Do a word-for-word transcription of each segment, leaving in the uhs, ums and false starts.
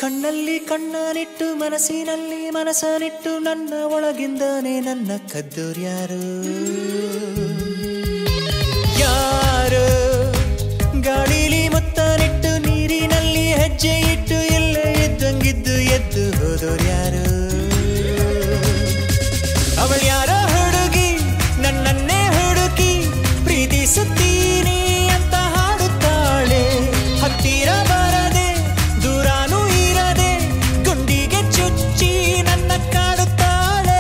ಕಣ್ಣಲ್ಲಿ ಕಣ್ಣನಿಟ್ಟು ಮನಸ್ಸಿನಲ್ಲಿ ಮನಸ್ಸನಿಟ್ಟು ನನ್ನ ಒಳಗಿಂದಾನೆ ನನ್ನ ಕದ್ದೋರ್ಯಾರು ಯಾರು ಗಾಳಿಲಿ ಮುತ್ತನಿಟ್ಟು ನೀರಿನಲ್ಲಿ ಹೆಜ್ಜೆ ಇಟ್ಟು ಎಲ್ಲ ಎದ್ದಂಗಿದ್ದು ಎದ್ದು ಹೋದೋರ್ಯಾರು ಅವಳು ಯಾರೋ ಹುಡುಗಿ ನನ್ನನ್ನೇ ಹುಡುಕಿ ಪ್ರೀತಿಸುತ್ತೀನಿ ಅಂತ ಹಾಡುತ್ತಾಳೆ ಹತ್ತಿರ ಬರದೆ ದೂರಾನು ಇರದೆ ಗುಂಡಿಗೆ ಚುಚ್ಚಿ ನನ್ನ ಕಾಡುತ್ತಾಳೆ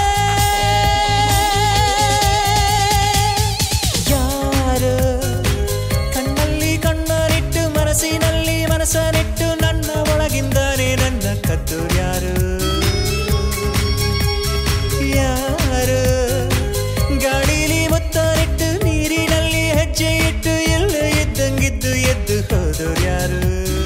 ಯಾರು ಕಣ್ಣಲ್ಲಿ ಕಣ್ಣನಿಟ್ಟು ಮನಸ್ಸಿನಲ್ಲಿ ಮನಸ್ಸನಿಟ್ಟು ನನ್ನ ಒಳಗಿಂದಾನೆ ನನ್ನ ಕದ್ದೋರ್ಯಾರು ಯಾರು ಗಾಳಿಲಿ ಮುತ್ತನಿಟ್ಟು ನೀರಿನಲ್ಲಿ ಹೆಜ್ಜೆ ಇಟ್ಟು ಎಲ್ಲ ಎದ್ದಂಗಿದ್ದು ಎದ್ದು ಹೋದೋರ್ಯಾರು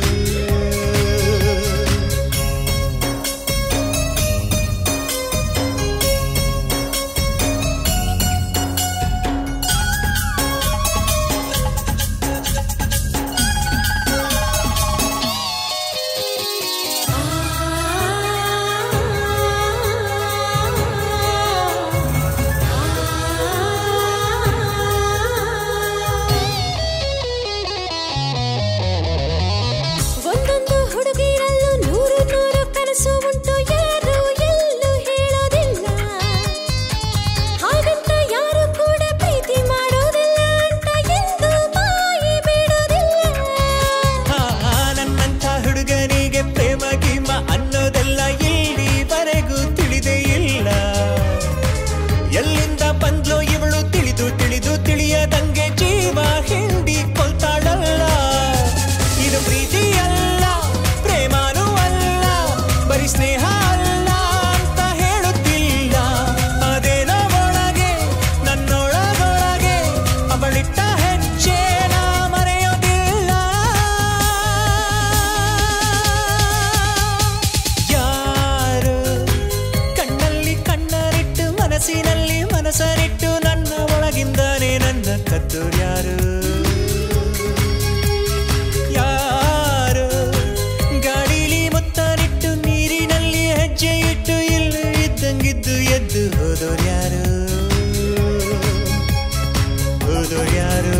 ಮನಸ್ಸಿನಲ್ಲಿ ಮನಸ್ಸನಿಟ್ಟು ನನ್ನ ಒಳಗಿಂದಾನೆ ನನ್ನ ಕದ್ದೋರ್ಯಾರು ಯಾರು ಗಾಳಿಲಿ ಮುತ್ತನಿಟ್ಟು ನೀರಿನಲ್ಲಿ ಹೆಜ್ಜೆ ಇಟ್ಟು ಇಲ್ಲ ಇದ್ದಂಗಿದ್ದು ಎದ್ದು ಹೋದೋರ್ಯಾರು ಹೋದೋರ್ಯಾರು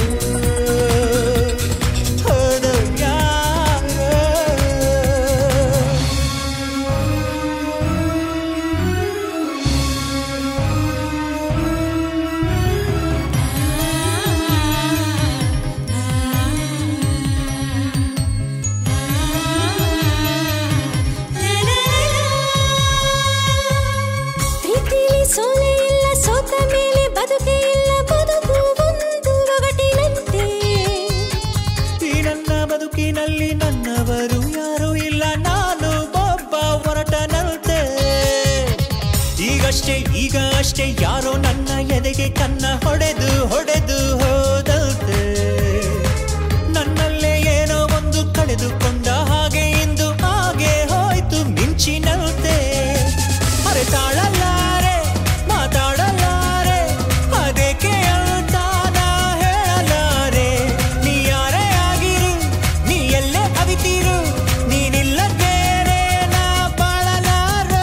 ಸೋಲೆ ಇಲ್ಲ ಸೋತ ಮೇಲೆ ಬದುಕೆ ಇಲ್ಲ ಬದುಕು ಒಂದು ಒಗಟಿನಂತೆ ಈ ನನ್ನ ಬದುಕಿನಲ್ಲಿ ನನ್ನವರು ಯಾರೂ ಇಲ್ಲ ನಾನು ಒಬ್ಬ ಹೊರಟನಂತೆ ಈಗಷ್ಟೇ ಈಗ ಅಷ್ಟೇ ಯಾರೋ ನನ್ನ ಎದೆಗೆ ಕನ್ನ ಹೊಡೆದು ಹೊಡೆದು ಹೋದಂತೆ ನನ್ನಲ್ಲೇ ಏನೋ ಒಂದು ಕಳೆದುಕೊಂಡ ಹಾಗೆ ಇಂದು ಹಾಗೆ ಹೋಯ್ತು ಮಿಂಚಿನಂತೆ ಅರೆತಾಳಲಾರೆ ಮಾತಾಡಲಾರೆ ಅದಕ್ಕೆ ಅಂತ ನಾ ಹೇಳಲಾರೆ ನೀ ಯಾರೇ ಆಗಿರು ನೀ ಎಲ್ಲೇ ಅವಿತಿರು ನೀನಿಲ್ಲದೇನೆ ನಾ ಬಾಳಲಾರೆ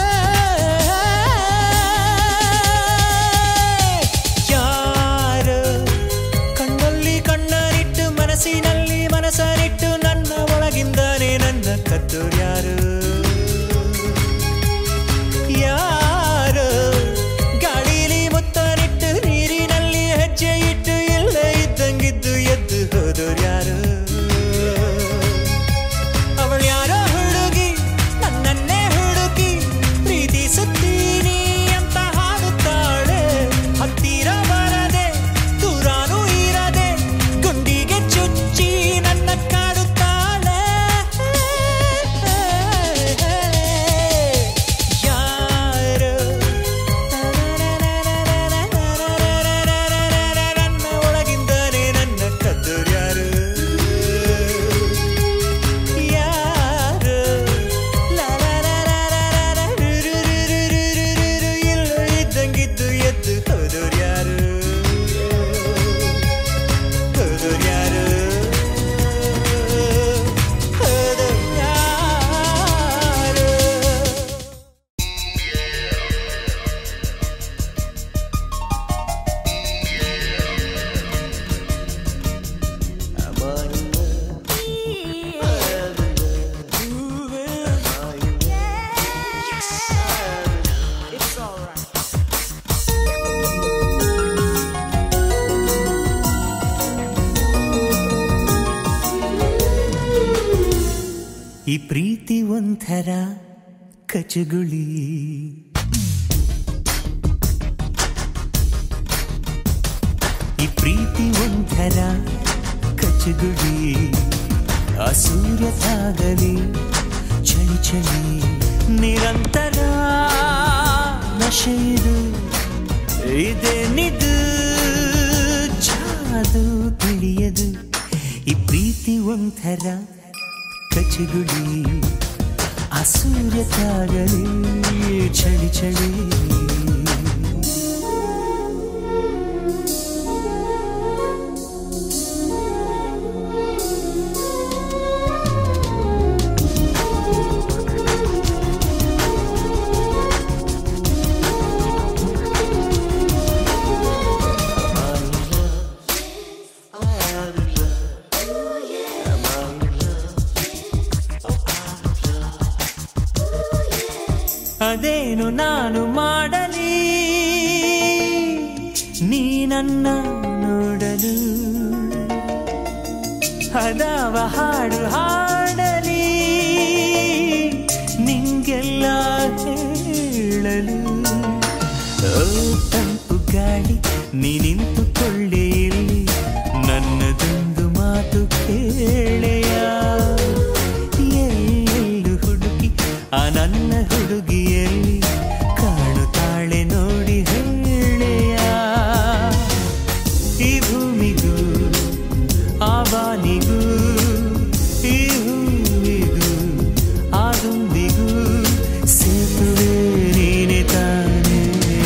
ಯಾರು ಕಣ್ಣ ಈ ಪ್ರೀತಿ ಒಂಥರ ಕಚಗುಳಿ, ಈ ಪ್ರೀತಿ ಒಂಥರ ಕಚಗುಳಿ. ಆ ಸೂರ್ಯ ತಾಗಲಿ ಚಳಿ ಚಳಿ ನಿರಂತರ ನಶೆಯಿದು ಇದೇನಿದು ಜಾದು ತಿಳಿಯದು. ಈ ಪ್ರೀತಿ ಒಂಥರ ಕಚಗುಳಿ, ಆ ಸೂರ್ಯ ತಾಗಲಿ ಚಳಿ ಚಳಿ. ಅದೇನು ನಾನು ಮಾಡಲಿ ನೀ ನನ್ನ ನೋಡಲು, ಅದಾವ ಹಾಡು ಹಾಡಲಿ ನಿಂಗೆಲ್ಲ ಹೇಳಲು. ಓ ತಂಪು ಗಾಳಿ ನೀ ನಿಂತುಕೊಳ್ಳೆ ಇಲ್ಲಿ, ನನ್ನದೊಂದು ಮಾತು ಕೇಳೆಯ. ಎಲ್ಲೆಲ್ಲೂ ಹುಡುಕಿ ಆ ನನ್ನ ಹುಡುಗಿಯಲ್ಲಿ ಕಾಣುತ್ತಾಳೆ ನೋಡಿ ಹೇಳೆಯ. ಈ ಭೂಮಿಗೂ ಆ ಬಾನಿಗೂ ಈ ಹೂವಿಗೂ ಆ ದುಂಬಿಗೂ ಸೇತುವೆ ನೀನೆ ತಾನೇ.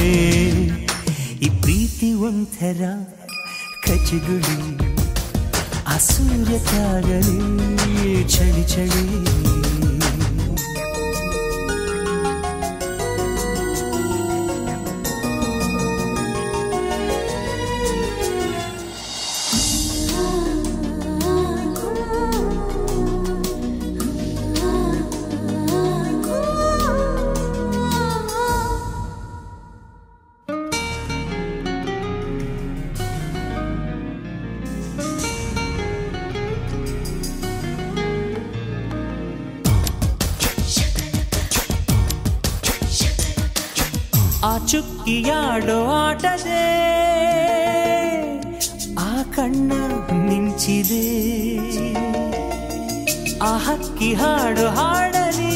ಈ ಪ್ರೀತಿ ಒಂಥರ ಕಚಗುಳಿ, ಆ ಸೂರ್ಯ ತಾಗಲಿ ಚಳಿ ಚಳಿ. ಆ ಚುಕ್ಕಿಯಾಡೋ ಆಟದೆ ಆ ಕಣ್ಣ ಮಿಂಚಿದೆ, ಆ ಹಕ್ಕಿ ಹಾಡು ಹಾಡಲಿ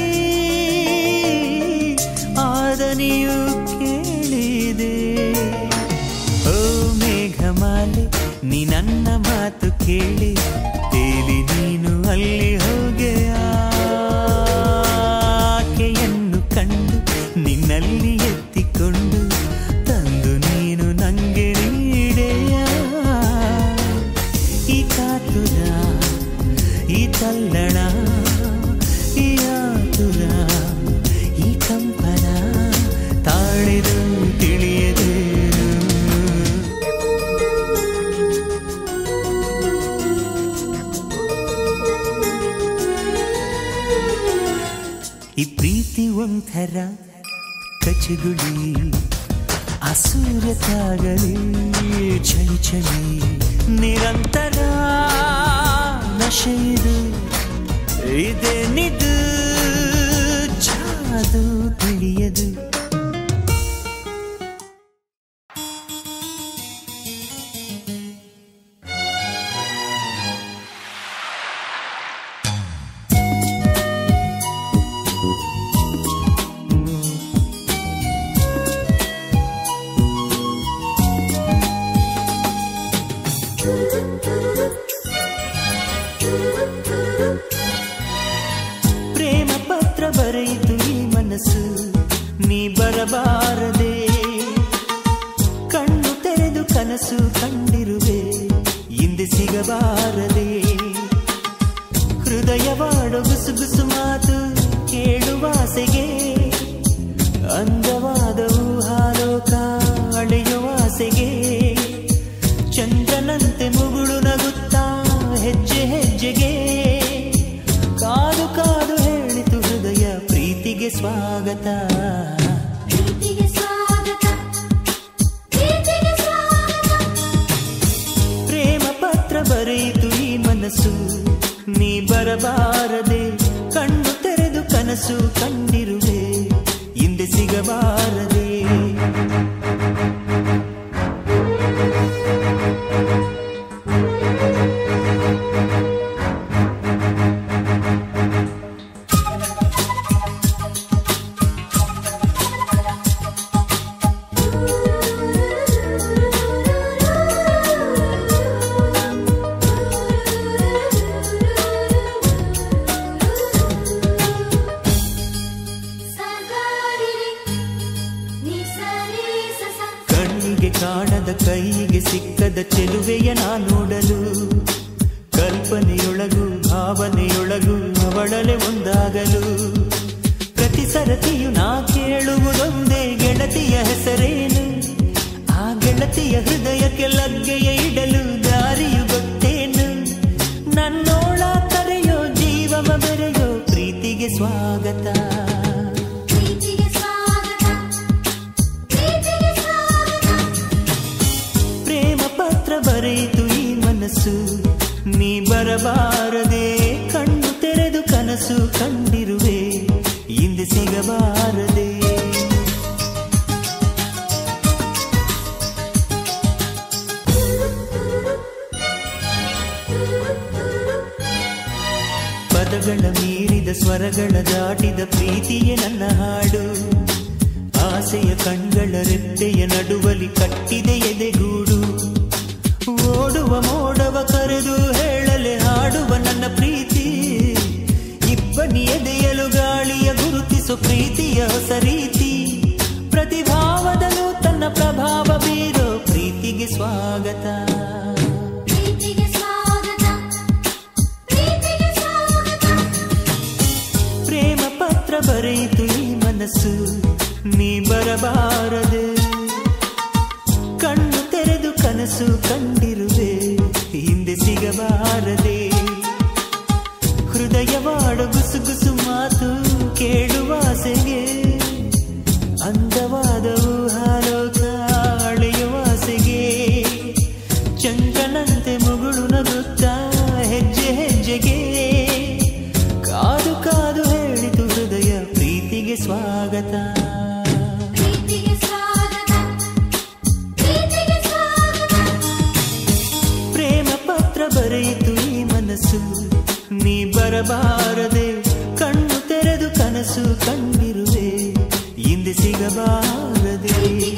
ಆದನಿಯು ಕೇಳಿದೆ. ಓ ಮೇಘಮಾಲೆ ನೀ ನನ್ನ ಮಾತು ಕೇಳಿ ತೇಲಿ ನೀನು ಅಲ್ಲಿ ಹೋಗೆಯ. ಆಕೆಯನ್ನು ಕಂಡು ನಿನ್ನಲ್ಲಿ ಎತ್ತಿಕೊಂಡು ತಂದು ನೀನು ನಂಗೆ ನೀಡೆಯ. ಈ ಕಾತುರ ಈ ತಲ್ಲಣ ಈ ಆತುರ ಈ ಕಂಪನ ತಾಳೆದು ತಿಳಿಯದು. ಈ ಪ್ರೀತಿ ಒಂಥರ ಕಚಗುಳಿ, ಆ ಸೂರ್ಯ ತಾಗಲಿ ಚಳಿ ಚಳಿ ನಿರಂತರ ನಶೆಯಿದು ಇದೇನಿದು ಜಾದು ತಿಳಿಯದು. ಪ್ರೇಮ ಪತ್ರ ಬರೆಯಿತು ಈ ಮನಸ್ಸು ನೀ ಬರಬಾರದೆ, ಕಣ್ಣು ತೆರೆದು ಕನಸು ಕಂಡಿರುವೆ ಹಿಂದೆ ಸಿಗಬಾರದೆ. ಹೃದಯವಾಡೋ ಗುಸುಗುಸು ಮಾತು ಕೇಳುವಾಸೆಗೆ, ಅಂದವಾದ ಊಹಾಲೋಕ ಅಳೆಯುವಾಸೆಗೆ. ಚಂದ್ರನಂತೆ ಮುಗುಳು ನಗುತ್ತಾ ಹೆಜ್ಜೆ ಹೆಜ್ಜೆಗೆ ಕಾದು ಕಾದು ಹೇಳಿತು ಹೃದಯ ಪ್ರೀತಿಗೆ ಸ್ವಾಗತ. ಪ್ರೇಮ ಪತ್ರ ಬರೆಯಿತು ಈ ಮನಸ್ಸು ನೀ ಬರಬಾರದೆ, ಕಣ್ಣು ಕನಸು ಕಂಡಿರುವೆ ಹಿಂದೆ ಸಿಗಬಾರದೆ. ಕಾಣದ ಕೈಗೆ ಸಿಕ್ಕದ ಚೆಲುವೆಯ ನಾ ನೋಡಲು ಕಲ್ಪನೆಯೊಳಗು ಭಾವನೆಯೊಳಗು ಅವಳಲೆ ಒಂದಾಗಲು ಪ್ರತಿ ಸರತಿಯು ನಾ ಕೇಳುವುದೊಂದೇ ಗೆಳತಿಯ ಹೆಸರೇನು ಆ ಗೆಳತಿಯ ಹೃದಯಕ್ಕೆ ಲಗ್ಗೆಯ ಇಡಲು ದಾರಿಯು ಗೊತ್ತೇನು ನನ್ನೋಳ ಕರೆಯೋ ಜೀವವ ಬೆರೆಯೋ ಪ್ರೀತಿಗೆ ಸ್ವಾಗತ ಬರೆಯಿತು ಈ ಮನಸ್ಸು ನೀ ಬರಬಾರದೆ ಕಣ್ಣು ತೆರೆದು ಕನಸು ಕಂಡಿರುವೆ ಹಿಂದೆ ಸಿಗಬಾರದೆ. ಪದಗಳ ಮೀರಿದ ಸ್ವರಗಳ ದಾಟಿದ ಪ್ರೀತಿಯೇ ನನ್ನ ಹಾಡು ಆಸೆಯ ಕಣ್ಗಳ ರೆಪ್ಪೆಯ ನಡುವಲಿ ಕಟ್ಟಿದೆ ಎದೆಗೂಡು ಓಡುವ ಮೋಡವ ಕರೆದು ಹೇಳಲೆ ಹಾಡುವ ನನ್ನ ಪ್ರೀತಿ ಇಬ್ಬನಿ ಎದೆಯಲು ಗಾಳಿಯ ಗುರುತಿಸು ಪ್ರೀತಿಯ ಹೊಸ ರೀತಿ ಪ್ರತಿಭಾವದಲ್ಲೂ ತನ್ನ ಪ್ರಭಾವ ಬೀರೋ ಪ್ರೀತಿಗೆ ಸ್ವಾಗತ ಪ್ರೇಮ ಪತ್ರ ಬರೆಯಿತು ಈ ಮನಸ್ಸು ನೀ ಬರಬಾರದೆ ಕಣ್ಣು ತೆರೆದು ಕನಸು ಕಂಡಿರುವೆ ಹಿಂದೆ ಸಿಗಬಾರದೆ ಹೃದಯವಾಡ ಗುಸುಗುಸು ಮಾತು ಕೇಳುವಾಸೆಗೆ ಅಂದವಾದವು ಹಾಲೋಕ ಅಳೆಯುವಾಸೆಗೆ ಚಂದ್ರನಂತೆ ಮುಗುಳು ನಗುತ್ತಾ ಹೆಜ್ಜೆ ಹೆಜ್ಜೆಗೆ ಕಾದು ಕಾದು ಹೇಳಿತು ಹೃದಯ ಪ್ರೀತಿಗೆ ಸ್ವಾಗತ ಬರೆಯಿತು ಈ ಮನಸ್ಸು ನೀ ಬರಬಾರದೆ ಕಣ್ಣು ತೆರೆದು ಕನಸು ಕಂಡಿರುವೆ ಹಿಂದೆ ಸಿಗಬಾರದೆ.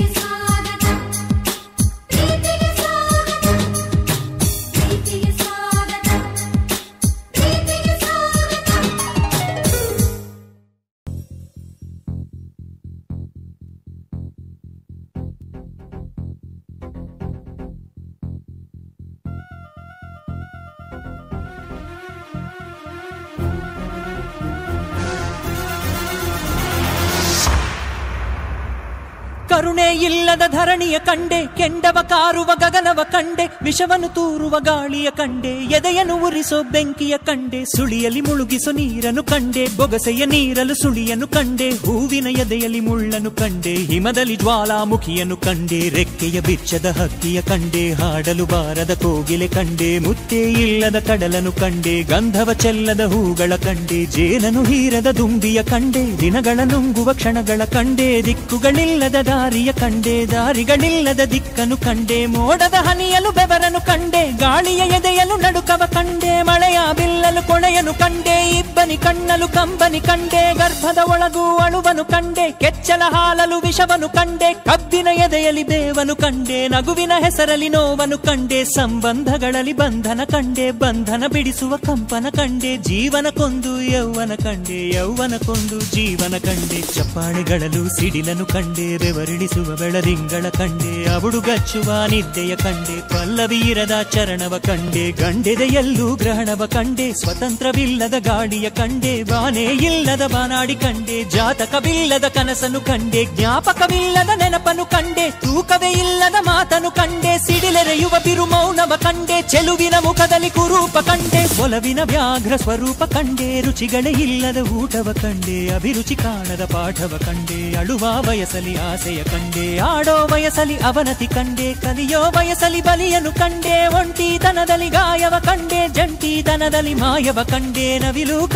ಕರುಣೆ ಇಲ್ಲದ ಧರಣಿಯ ಕಂಡೆ ಕೆಂಡವ ಕಾರುವ ಗಗನವ ಕಂಡೆ ವಿಷವನ್ನು ತೂರುವ ಗಾಳಿಯ ಕಂಡೆ ಎದೆಯನ್ನು ಉರಿಸೋ ಬೆಂಕಿಯ ಕಂಡೆ ಸುಳಿಯಲ್ಲಿ ಮುಳುಗಿಸೋ ನೀರನ್ನು ಕಂಡೆ ಬೊಗಸೆಯ ನೀರಲು ಸುಳಿಯನ್ನು ಕಂಡೆ ಹೂವಿನ ಎದೆಯಲ್ಲಿ ಮುಳ್ಳನ್ನು ಕಂಡೆ ಹಿಮದಲ್ಲಿ ಜ್ವಾಲಾಮುಖಿಯನ್ನು ಕಂಡೆ ರೆಕ್ಕೆಯ ಬಿಚ್ಚದ ಹಕ್ಕಿಯ ಕಂಡೆ ಹಾಡಲು ಬಾರದ ಕೋಗಿಲೆ ಕಂಡೆ ಮುತ್ತೆ ಇಲ್ಲದ ಕಡಲನ್ನು ಕಂಡೆ ಗಂಧವ ಚೆಲ್ಲದ ಹೂಗಳ ಕಂಡೆ ಜೇನನು ಹೀರದ ದುಂಬಿಯ ಕಂಡೆ ದಿನಗಳ ನುಂಗುವ ಕ್ಷಣಗಳ ಕಂಡೆ ದಿಕ್ಕುಗಳಿಲ್ಲದ ದಾರಿಯ ಕಂಡೆ ದಾರಿಗಳಿಲ್ಲದ ದಿಕ್ಕನು ಕಂಡೆ ಮೋಡದ ಹನಿಯಲು ಬೆವರನು ಕಂಡೆ ಗಾಳಿಯ ಎದೆಯಲು ನಡುಕವ ಕಂಡೆ ಮಳೆಯ ಬಿಲ್ಲಲು ಕೊಳೆಯನು ಕಂಡೆ ಇಬ್ಬನಿ ಕಣ್ಣಲು ಕಂಬನಿ ಕಂಡೆ ಗರ್ಭದ ಒಳಗೂ ಅಳುವನು ಕಂಡೆ ಕೆಚ್ಚಲ ಹಾಲಲು ವಿಷವನು ಕಂಡೆ ಕಬ್ಬಿನ ಎದೆಯಲ್ಲಿ ಬೇವನು ಕಂಡೆ ನಗುವಿನ ಹೆಸರಲ್ಲಿ ನೋವನು ಕಂಡೆ ಸಂಬಂಧಗಳಲ್ಲಿ ಬಂಧನ ಕಂಡೆ ಬಂಧನ ಬಿಡಿಸುವ ಕಂಪನ ಕಂಡೆ ಜೀವನ ಕೊಂದು ಯೌವನ ಕಂಡೆ ಯೌವನ ಕೊಂದು ಜೀವನ ಕಂಡೆ ಚಪ್ಪಾಳೆಗಳಲ್ಲೂ ಸಿಡಿಲನು ಕಂಡೆ ಬೆವರಿಳಿಸುವ ಬೆಳದಿಂಗಳ ಕಂಡೆ ಅವುಡುಗಚ್ಚುವ ನಿದ್ದೆಯ ಕಂಡೆ ಪಲ್ಲವೀರದ ಚರಣವ ಕಂಡೆ ಗಂಡೆದೆಯಲ್ಲೂ ಗ್ರಹಣವ ಕಂಡೆ ಸ್ವತಂತ್ರವಿಲ್ಲದ ಗಾಳಿಯ ಕಂಡೆ ಬಾನೇ ಇಲ್ಲದ ಬಾನಾಡಿ ಕಂಡೆ ಜಾತಕವಿಲ್ಲದ ಕನಸನು ಕಂಡೆ ಜ್ಞಾಪಕವಿಲ್ಲದ ನೆನಪನು ಕಂಡೆ ತೂಕವೇ ಇಲ್ಲದ ಮಾತನು ಕಂಡೆ ಸಿಡಿಲೆರೆಯುವ ಬಿರು ಮೌನವ ಕಂಡೆ ಚೆಲುವಿನ ಮುಖದಲ್ಲಿ ಕುರೂಪ ಕಂಡೆ ಒಲವಿನ ವ್ಯಾಘ್ರ ಸ್ವರೂಪ ಕಂಡೆ ರುಚಿಗಳೇ ಇಲ್ಲದ ಊಟವ ಕಂಡೆ ಅಭಿರುಚಿ ಕಾಣದ ಪಾಠವ ಕಂಡೆ ಅಳುವ ವಯಸ್ಸಲಿ ಆಸೆಯ ಕಂಡೆ ಆಡೋ ವಯಸ್ಸಲಿ ಅವನತಿ ಕಂಡೆ ಕಲಿಯೋ ವಯಸ್ಸಲಿ ಬಲಿಯನು ಕಂಡೆ ಒಂಟಿತನದಲ್ಲಿ ಗಾಯವ ಕಂಡೆ ಜಂಟಿತನದಲ್ಲಿ ಮಾಯವ ಕಂಡೆ ನವಿಲು ಕಾಣದ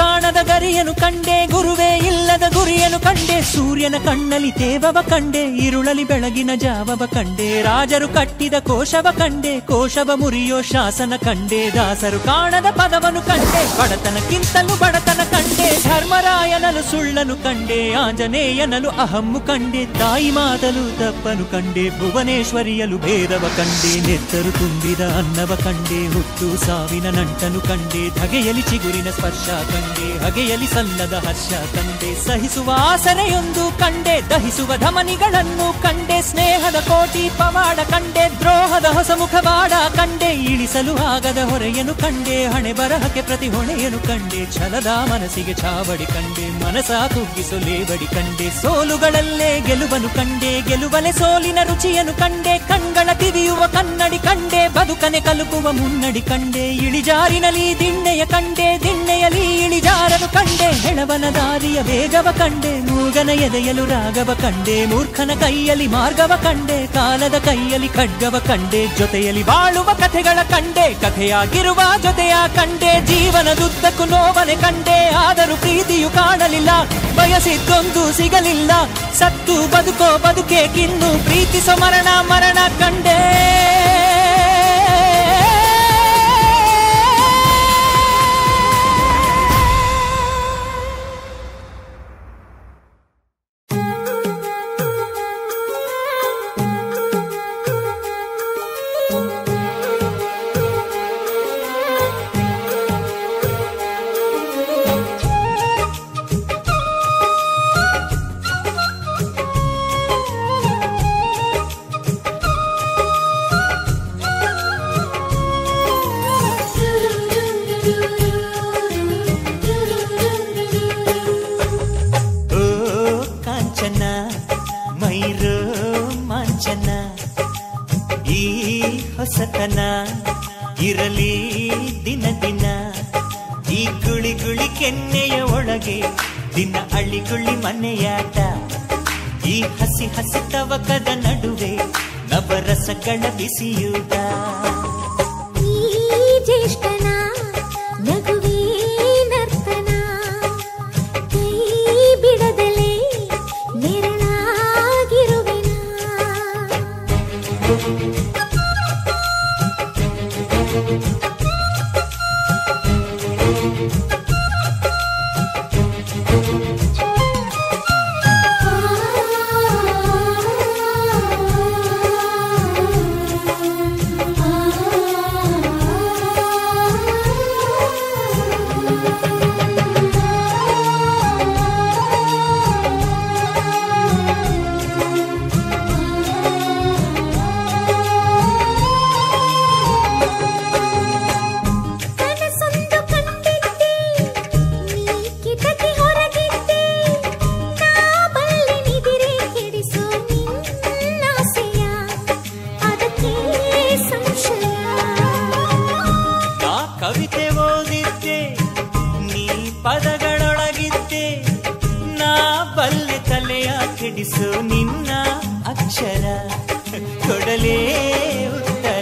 ಗರಿಯನು ಕಂಡೆ, ಗುರುವೇ ಇಲ್ಲದ ಗುರಿಯನು ಕಂಡೆ. ಸೂರ್ಯನ ಕಣ್ಣಲ್ಲಿ ತೇವವ ಕಂಡೆ, ಇರುಳಲಿ ಬೆಳಗಿನ ಜಾವವ ಕಂಡೆ. ರಾಜರು ಕಟ್ಟಿದ ಕೋಶವ ಕಂಡೆ, ಕೋಶವ ಮುರಿಯೋ ಶಾಸನ ಕಂಡೆ. ದಾಸರು ಕಾಣದ ಪದವನು ಕಂಡೆ, ಬಡತನಕ್ಕಿಂತಲೂ ಬಡತನ ಕಂಡೆ. ಧರ್ಮರಾಯನಲು ಸುಳ್ಳನು ಕಂಡೆ, ಆಂಜನೇಯನಲು ಅಹಮ್ಮು ಕಂಡೆ. ತಾಯಿ ಮಾತಲು ತಪ್ಪನು ಕಂಡೆ, ಭುವನೇಶ್ವರಿಯಲು ಭೇದವ ಕಂಡೆ. ನೆತ್ತರು ತುಂಬಿದ ಅನ್ನವ ಕಂಡೆ, ಹುಟ್ಟು ಸಾವಿನ ನಂಟನು ಕಂಡೆ. ಧಗೆಯಲಿ ಚಿಗುರಿನ ಸ್ಪರ್ಶ ಕಂಡೆ, ಹಗೆಯಲಿ ಸಲ್ಲದ ಹರ್ಷ ಕಂಡೆ. ಸಹಿಸುವ ಆಸರೆಯೊಂದು ಕಂಡೆ, ದಹಿಸುವ ಧಮನಿಗಳನ್ನು ಕಂಡೆ. ಸ್ನೇಹದ ಕೋಟಿ ಪವಾಡ ಕಂಡೆ, ದ್ರೋಹದ ಹೊಸ ಮುಖವಾಡ ಕಂಡೆ. ಇಳಿಸಲು ಆಗದ ಹೊರೆಯನು ಕಂಡೆ, ಹಣೆ ಬರಹಕ್ಕೆ ಪ್ರತಿ ಹೊಣೆಯನು ಕಂಡೆ. ಛಲದ ಮನಸ್ಸಿಗೆ ಚಾವಡಿ ಕಂಡೆ, ಮನಸ ಕುಗ್ಗಿಸು ಲೇವಡಿ ಕಂಡೆ. ಸೋಲುಗಳಲ್ಲೇ ಗೆಲುವನು ಕಂಡೆ, ಗೆಲುವಲೆ ಸೋಲಿನ ರುಚಿಯನು ಕಂಡೆ. ಕಣ್ಗಳ ತಿವಿಯುವ ಕನ್ನಡಿ ಕಂಡೆ, ಬದುಕನೆ ಕಲುಕುವ ಮುನ್ನಡಿ ಕಂಡೆ. ಇಳಿಜಾರಿನಲ್ಲಿ ದಿಣ್ಣೆಯ ಕಂಡೆ, ದಿಣ್ಣೆಯಲ್ಲಿ ಇಳಿಜಾರನು ಕಂಡೆ. ಹೆಳವನ ದಾರಿಯ ವೇಗವ ಕಂಡೆ, ಮೂಗನ ಎದೆಯಲು ರಾಗವ ಕಂಡೆ. ಮೂರ್ಖನ ಕೈಯಲ್ಲಿ ಮಾರ್ಗವ ಕಂಡೆ, ಕಾಲದ ಕೈಯಲ್ಲಿ ಖಡ್ಗವ ಕಂಡೆ. ಜೊತೆಯಲ್ಲಿ ಬಾಳುವ ಕಥೆಗಳ ಕಂಡೆ, ಕಥೆಯಾಗಿರುವ ಜೊತೆಯ ಕಂಡೆ. ಜೀವನದುದ್ದಕ್ಕೂ ನೋವನೆ ಕಂಡೆ, ಆದರೂ ಪ್ರೀತಿಯು ಕಾಣಲಿಲ್ಲ. ಬಯಸಿದ್ದೊಂದು ಸಿಗಲಿಲ್ಲ, ಸತ್ತು ಬದುಕೋ ಬದುಕೇಕಿನ್ನು. ಪ್ರೀತಿಸೋ ಮರಣ ಮರಣ ಕಂಡೆ. ಹೊಸತನ ಇರಲಿ ದಿನ ದಿನ, ಈ ಗುಳಿ ಗುಳಿ ಕೆನ್ನೆಯ ಒಳಗೆ ದಿನ ಅಳಿಗುಳಿ ಮನೆಯಾಟ. ಈ ಹಸಿ ಹಸಿ ತವಕದ ನಡುವೆ ನವರಸಗಳ ಬಿಸಿಯೂಟ. ಈ ಜ್ಯೇಷ್ಠನ ನಗುವೇ ನರ್ತನ, ಕೈ ಬಿಡದಲೇ ನೆರಳಾಗಿರುವೆನ. ಕವಿತೆ ಓದಿದ್ದೆ, ನೀ ಪದಗಳೊಳಗಿದ್ದೆ. ನಾ ಬಲ್ಲೆ ತಲೆಯ ಕೆಡಿಸು ನಿನ್ನ ಅಕ್ಷರ, ಕೊಡಲೇ ಉತ್ತರ.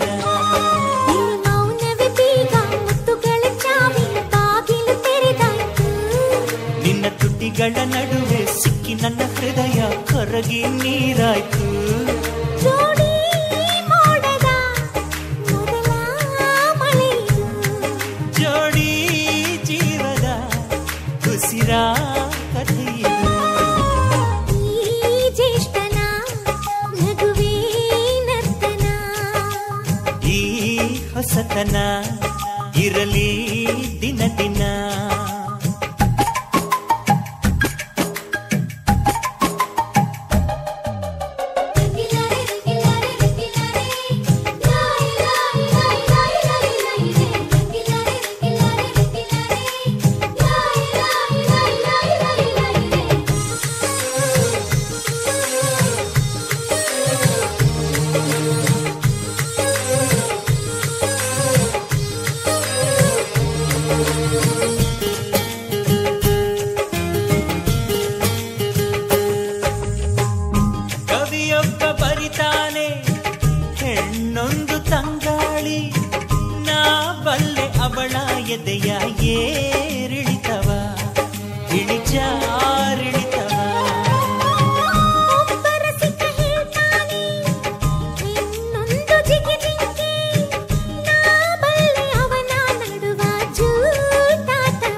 ಮೌನವೇ ಬೀಗ ಮುತ್ತುಗಳ ಚಾವಿ, ಬಾಗಿಲು ತೆರೆದಾಯ್ತು. ನಿನ್ನ ತುಟಿಗಳ ನಡುವೆ ಸಿಕ್ಕಿ ನನ್ನ ಹೃದಯ ಕರಗಿ ನೀರಾಯ್ತು. ಜೋಡಿ ಮೋಡದ ಮೊದಲ ಮಳೆಯು, ಜೋಡಿ ಜೀವದ ಉಸಿರ ಕಥೆಯು. ಈ ಜ್ಯೇಷ್ಠನ ನಗುವೇ ನರ್ತನ, ಈ ಹೊಸತನ ಇರಲಿ ದಿನ ದಿನ. ಇಳಿಜಾರಿಳಿತವ ಒಬ್ಬರ ಸಿಕ್ಕ ಹೇಳ್ತಾನೆ ಇನ್ನೊಂದು ಜಿಗಿದಿಂಗೆ ನಾ ಬಲ್ಲೆ ಅವನ ನಡುವ ಜೂಟಾಟವ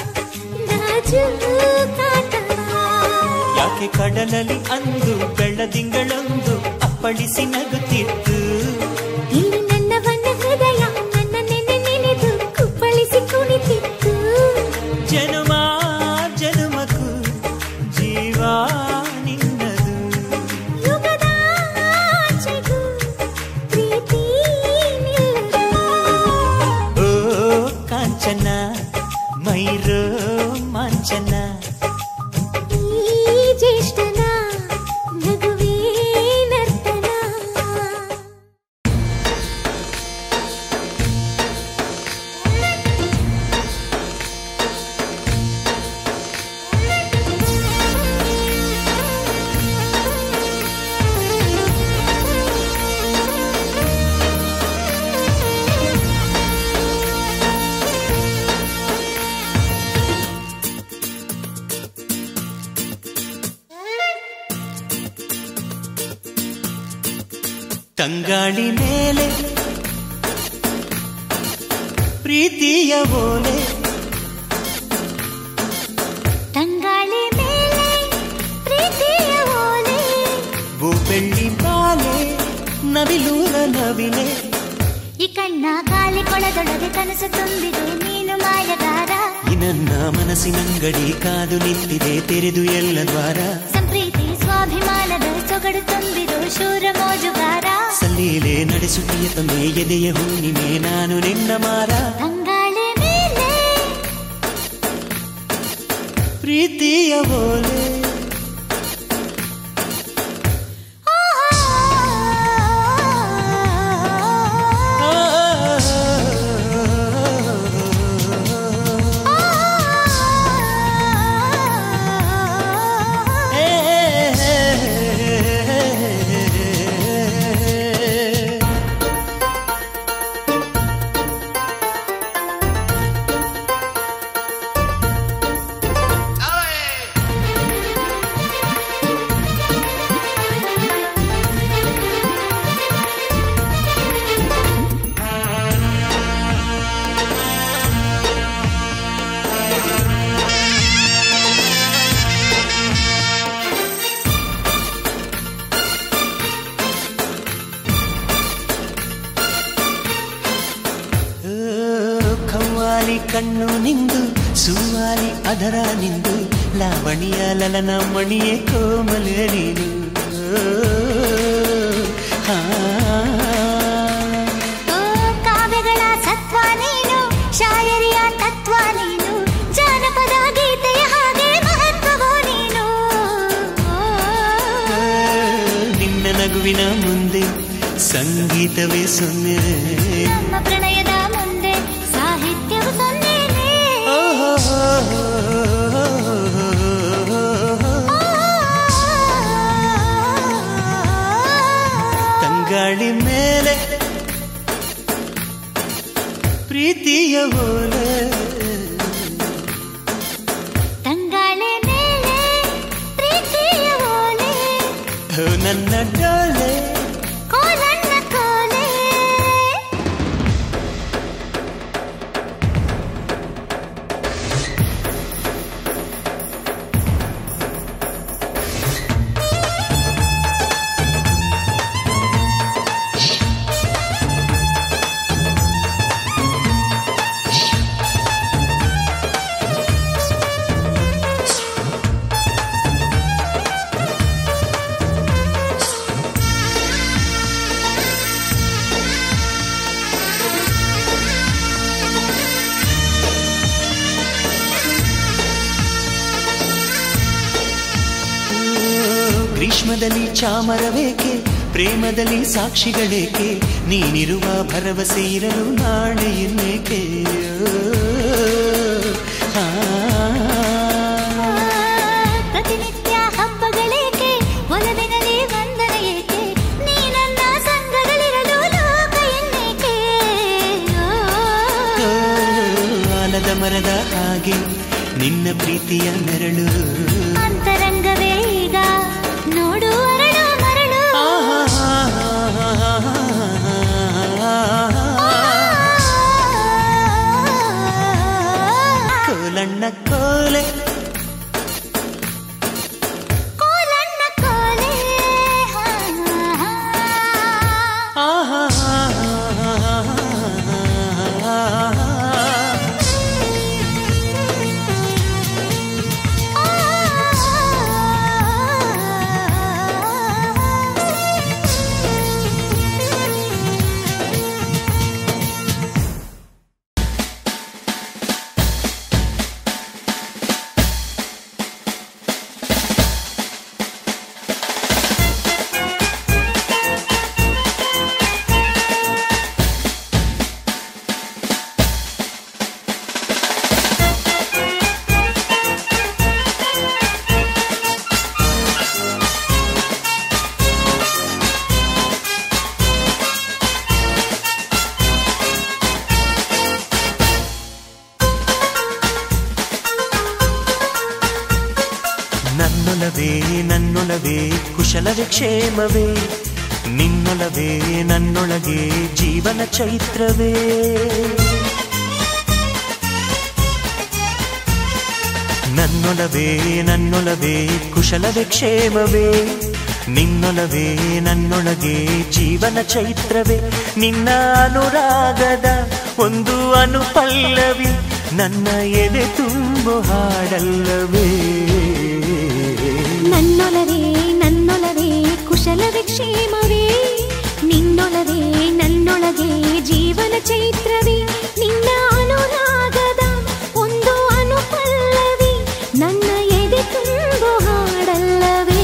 ಜೂಟಾಟವ ಯಾಕೆ ಕಡಲಲ್ಲಿ ಅಂದು ಬೆಳ್ಳದಿಂಗಳೊಂದು ಅಪ್ಪಳಿಸಿ ನಗುತ್ತಿತ್ತು ಇಲ್ಲಿ ನನ್ನವನ್ನ ಹೃದಯ ನನ್ನ ನೆನೆ ನೆನೆದು ಕುಪ್ಪಳಿಸಿ ಕುಣಿತಿತ್ತು ಜನುಮ ಜನುಮಕ್ಕೂ ಜೀವ ನಿನ್ನದು ಯುಗದ ಆಚೆಗೂ ಪ್ರೀತಿ ನಿಲ್ಲದು ಓ ಕಾಂಚನ ಮೈರೋ ಮಾಂಚನ ಈ ಜ್ಯೇಷ್ಠನ ನಗುವೇ ನರ್ತನ ತಂಗಾಳಿ ಮೇಲೆ ಪ್ರೀತಿಯ ಓಲೆ ತಂಗಾಳಿ ಮೇಲೆ ಪ್ರೀತಿಯ ಓಲೆ ಭೂಬೆಳ್ಳಿ ಬಾಲೆ ನವಿಲೂರ ನವಿಲೆ ಈ ಕಣ್ಣ ಗಾಳಿ ಕೊಳದೊಳಗೆ ಕನಸು ತುಂಬಿದು ನೀನು ಮಾಯಗಾರ ಈ ನನ್ನ ಮನಸ್ಸಿನಂಗಡಿ ಕಾದು ನಿಂತಿದೆ ತೆರೆದು ಎಲ್ಲ ದ್ವಾರ ಸಂಪ್ರೀತಿ ಸ್ವಾಭಿಮಾನದ ಸೊಗಡು ತುಂಬಿದು ಶೂರ ಮೋಜುಗಾರ ಸಲೀಲೆ ನಡೆಸುತ್ತೀಯ ತಂದೆ ಎದೆಯ ಹುಣ್ಣಿಮೆ ನಾನು ನಿನ್ನ ಮಾರ ತಂಗಾಳಿ ಮೇಲೆ ಪ್ರೀತಿಯ ಓಲೆ ಕಣ್ಣು ನಿಂದು ಸುವಾಲಿ ಅದರ ನಿಂದು ಲಾವಣಿಯ ಲಲನ ಮಣಿಯೇ ಕೋಮಲೆ ನೀನು ಕಾವ್ಯಗಳ ಸತ್ವ ನೀನು ಶಾಯರಿಯ ತತ್ವ ನೀನು ಜಾನಪದ ಗೀತೆಯ ಹಾಗೆ ಮಹತ್ವವೋ ನೀನು ನಿನ್ನ ನಗುವಿನ ಮುಂದೆ ಸಂಗೀತವೇ ಸೊನ್ನೆ ನಮ್ಮ ಪ್ರಣಯದ ಮುಂದೆ ಸಾಹಿತ್ಯವು ಸೊನ್ನೆನೇ ತಂಗಾಳಿ ಮೇಲೆ ಪ್ರೀತಿಯ ಓಲೆ ತಂಗಾಳಿ ಮೇಲೆ ಪ್ರೀತಿಯ ಓಲೆ ನನ್ನ ಡೋಲೆ ಕೋಲಣ್ಣ ಕೋಲೆ ಗ್ರೀಷ್ಮದಲ್ಲಿ ಚಾಮರವೇಕೆ ಪ್ರೇಮದಲ್ಲಿ ಸಾಕ್ಷಿಗಳೇಕೆ ನೀನಿರುವ ಭರವಸೆ ಇರಲು ನಾಳೆ ಇನ್ನೇಕೆ ಪ್ರತಿನಿತ್ಯ ಹಬ್ಬಗಳೇಕೆ ಒಲವಿನಲ್ಲಿ ವಂದನ ಏಕೆ ನೀ ನನ್ನ ಸಂಗಗಳಿರಲು ಲೋಕ ಎನ್ನೇಕೆ ಆಲದ ಮರದ ಹಾಗೆ ನಿನ್ನ ಪ್ರೀತಿಯ ಪ್ರೀತಿಯ ನೆರಳು ಅಂತರಂಗವೇ ಈಗ ನೋಡು ಅರಳು ಮರಳು ಕೋಲಣ್ಣ ಕೋಲೆ ಕೋಲಣ್ಣ ಕೋಲೆ ನನ್ನೊಲವೇ ನನ್ನೊಲವೇ ಕುಶಲವೇ ಕ್ಷೇಮವೇ ನಿನ್ನೊಲವೇ ನನ್ನೊಳಗೆ ಜೀವನ ಚೈತ್ರವೇ ನನ್ನೊಲವೇ ನನ್ನೊಲವೇ ಕುಶಲವೇ ಕ್ಷೇಮವೇ ನಿನ್ನೊಲವೇ ನನ್ನೊಳಗೆ ಜೀವನ ಚೈತ್ರವೇ ನಿನ್ನ ಅನುರಾಗದ ಒಂದು ಅನುಪಲ್ಲವಿ ನನ್ನ ಎದೆ ತುಂಬು ಹಾಡಲ್ಲವೇ ನನ್ನೊಲವೇ ನನ್ನೊಲವೇ ಕುಶಲವೇ ಕ್ಷೇಮವೇ ನಿನ್ನೊಲವೇ ನನ್ನೊಳಗೆ ಜೀವನ ಚೈತ್ರವೇ ನಿನ್ನ ಅನುರಾಗದ ಒಂದು ಅನುಪಲ್ಲವಿ ನನ್ನ ಎದೆ ತುಂಬು ಹಾಡಲ್ಲವೇ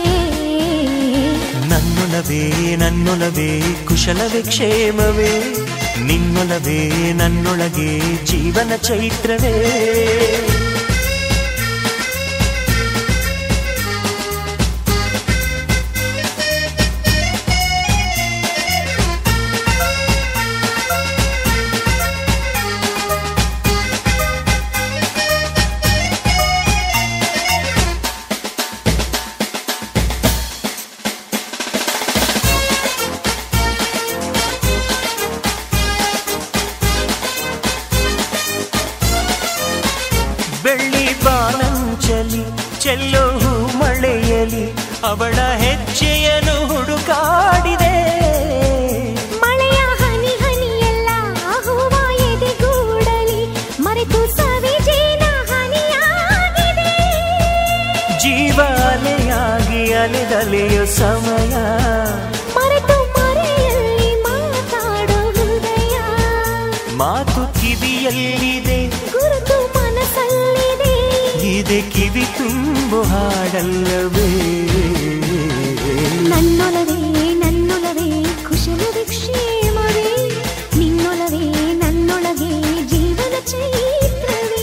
ನನ್ನೊಲವೇ ನನ್ನೊಲವೇ ಕುಶಲವೇ ಕ್ಷೇಮವೇ ನಿನ್ನೊಲವೇ ನನ್ನೊಳಗೆ ಜೀವನ ಚೈತ್ರವೇ ಬೆಳ್ಳಿ ಬಾನಂಚಲಿ ಚೆಲ್ಲೋ ಮಳೆಯಲಿ ಅವಳ ಹೆಜ್ಜೆಯನ್ನು ಹುಡುಕಾಡಿದೆ ಮಳೆಯ ಹನಿ ಹನಿಯೆಲ್ಲ ಹೂವ ಎದೆಗೂಡಲಿ ಮರೆತು ಸವಿಜೇನ ಹನಿಯಾಗಿದೆ ಜೀವ ಅಲೆಯಾಗಿ ಅಲೆದಲೆಯೋ ಸಮಯ ಮರೆತು ಮರೆಯಲ್ಲಿ ಮಾತಾಡೋ ಹೃದಯ ಮಾತು ಕಿವಿಯಲ್ಲಿದೆ ಗುರುತು ಮನಸ್ಸಲ್ಲಿದೆ ಇದೆ ಕಿವಿ ತುಂಬು ಹಾಡಲ್ಲವೇ ನನ್ನೊಲವೇ ನನ್ನೊಲವೇ ಕುಶಲವೇ ಕ್ಷೇಮವೇ ನಿನ್ನೊಲವೇ ನನ್ನೊಳಗೆ ಜೀವನ ಚೈತ್ರವೇ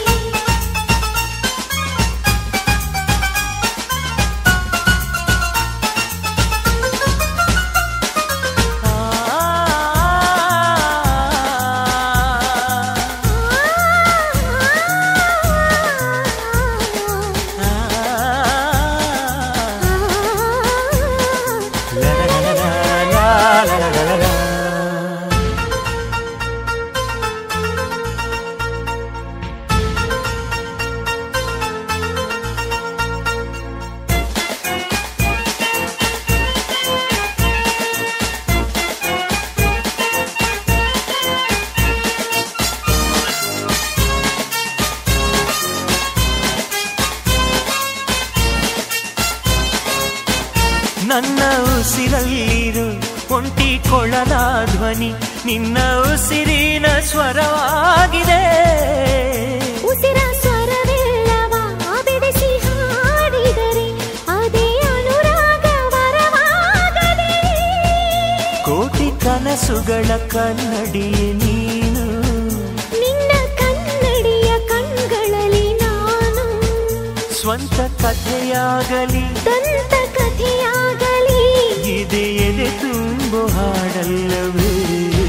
ನನ್ನ ಉಸಿರಲ್ಲಿರು ಒಂಟಿ ಕೊಳಲ ಧ್ವನಿ ನಿನ್ನ ಉಸಿರಿನ ಸ್ವರವಾಗಿದೆ ಉಸಿರ ಸ್ವರವೆಲ್ಲವ ಬಿಡಿಸಿ ಹಾಡಿದರೆ ಅದೇ ಅನುರಾಗ ವರವಾಗದೆ ಕೋಟಿ ಕನಸುಗಳ ಕನ್ನಡಿಯೇ ನೀನು ನಿನ್ನ ಕನ್ನಡಿಯ ಕಣ್ಗಳಲ್ಲಿ ನಾನು ಸ್ವಂತ ಕಥೆಯಾಗಲಿ ದಂತ ಕಥೆಯಾಗಲಿ ಇದೆ ಎದೆ ತುಂಬು ಹಾಡಲ್ಲವೇ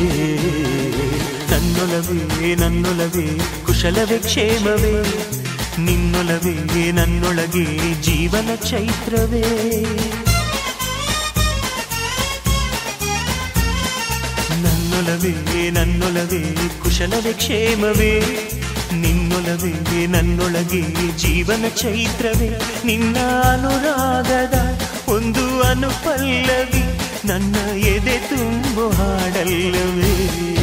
ನನ್ನೊಲವೇ ನನ್ನೊಲವೇ ಕುಶಲವೇ ಕ್ಷೇಮವೇ ನಿನ್ನೊಲವೇ ನನ್ನೊಳಗೆ ಜೀವನ ಚೈತ್ರವೇ. ನನ್ನೊಲವೇ ನನ್ನೊಲವೇ ಕುಶಲವೇ ಕ್ಷೇಮವೇ. ನಿನ್ನೊಲವೇ ನನ್ನೊಳಗೆ ಜೀವನ ಚೈತ್ರವೇ. ನಿನ್ನ ಅನುರಾಗದ ಒಂದು ಅನುಪಲ್ಲವಿ ನನ್ನ ಎದೆ ತುಂಬು ಹಾಡಲ್ಲವೇ.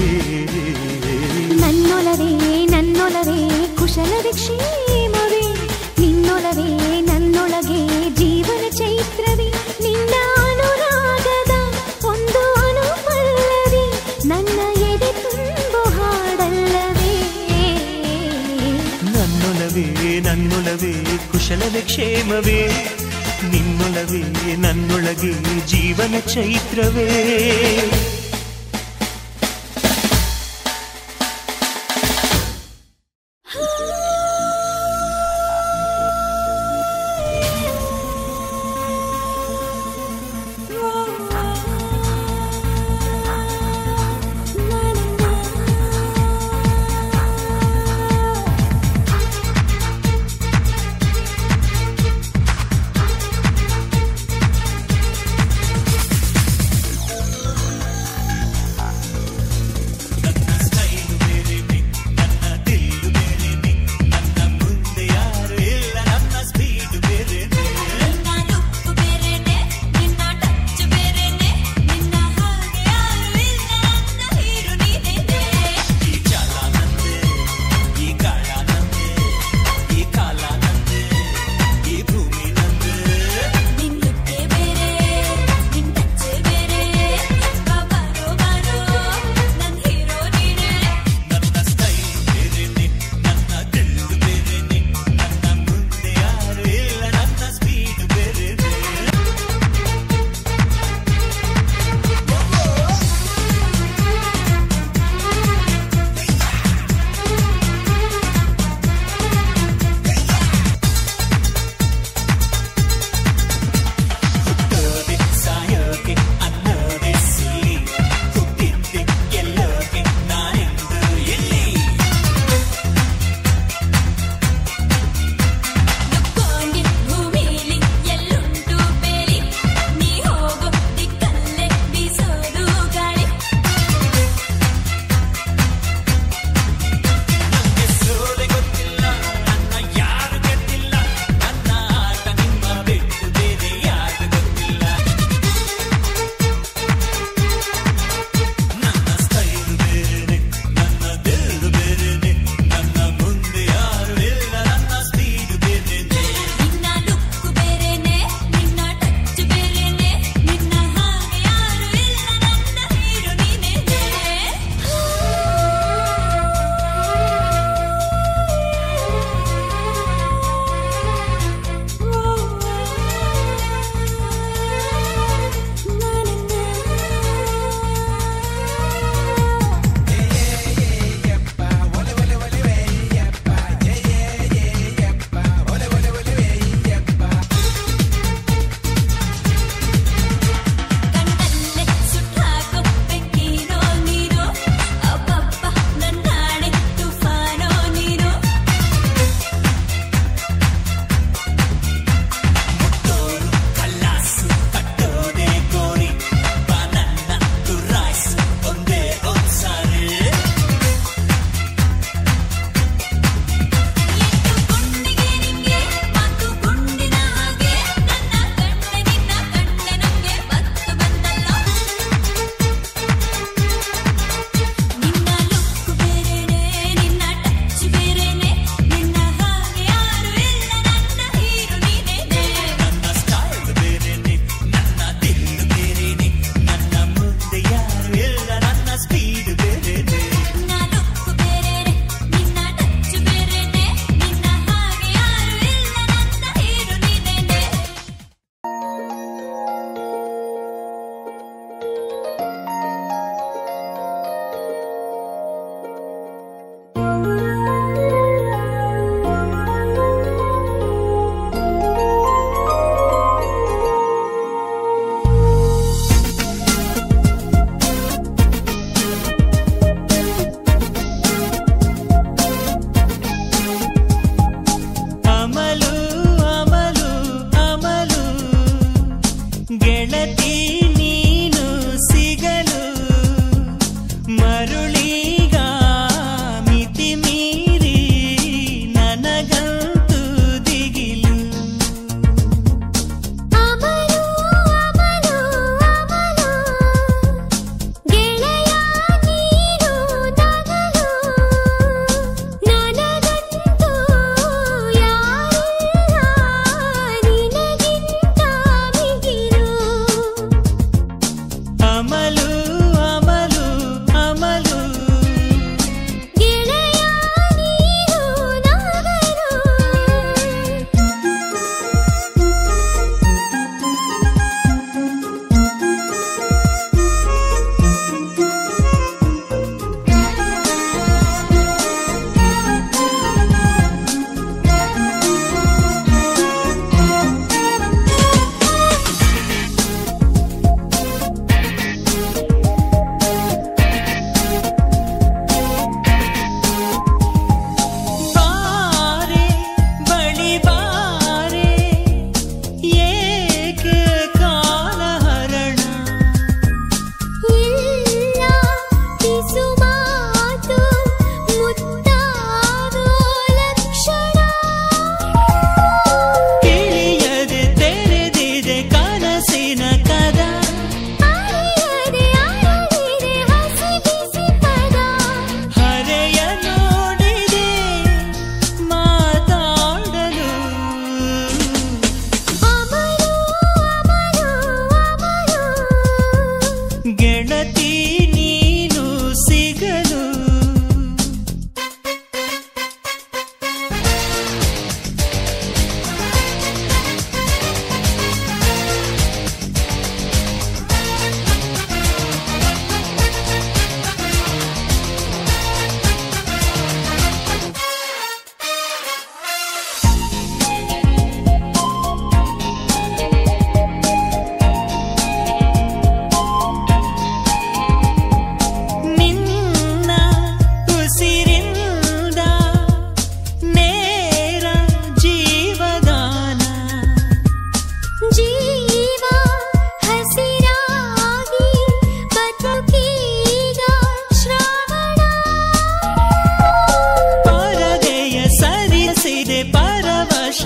ನನ್ನೊಲವೇ ನನ್ನೊಲವೇ ಕುಶಲವೇ ಕ್ಷೇಮವೇ. ನಿನ್ನೊಲವೇ ನನ್ನೊಳಗೆ ಜೀವನ ಚೈತ್ರವೇ. ನಿನ್ನ ಅನುರಾಗದ ಒಂದು ಅನುಪಲ್ಲವಿ ನನ್ನ ಎದೆ ತುಂಬು ಹಾಡಲ್ಲವೇ. ನನ್ನೊಲವೇ ನನ್ನೊಲವೇ ಕುಶಲವೇ ಕ್ಷೇಮವೇ. ನಿನ್ನೊಲವೇ ನನ್ನೊಳಗೆ ಜೀವನ ಚೈತ್ರವೇ.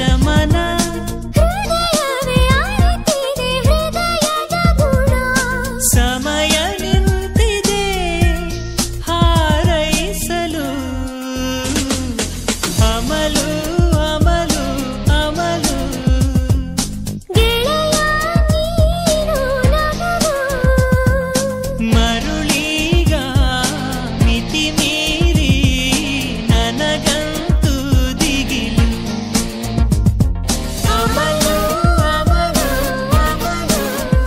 ಶಮನ ಹೃದಯವೇ ಆಯುತ್ತಿದೆ ಹೃದಯದ ಗುಣ ಸಮಯ ನಿಂತಿದೆ ಹಾರೈಸಲು ಅಮಲು ಅಮಲು ಅಮಲು ಗೆಳೆಯ ನೀನು ನಗಲು ಮರುಳೀಗ ಮಿತಿ ಮೀರಿ ನನಗಂತೂ ದಿಗಿಲು ಅಮಲು ಅಮಲು ಅಮಲು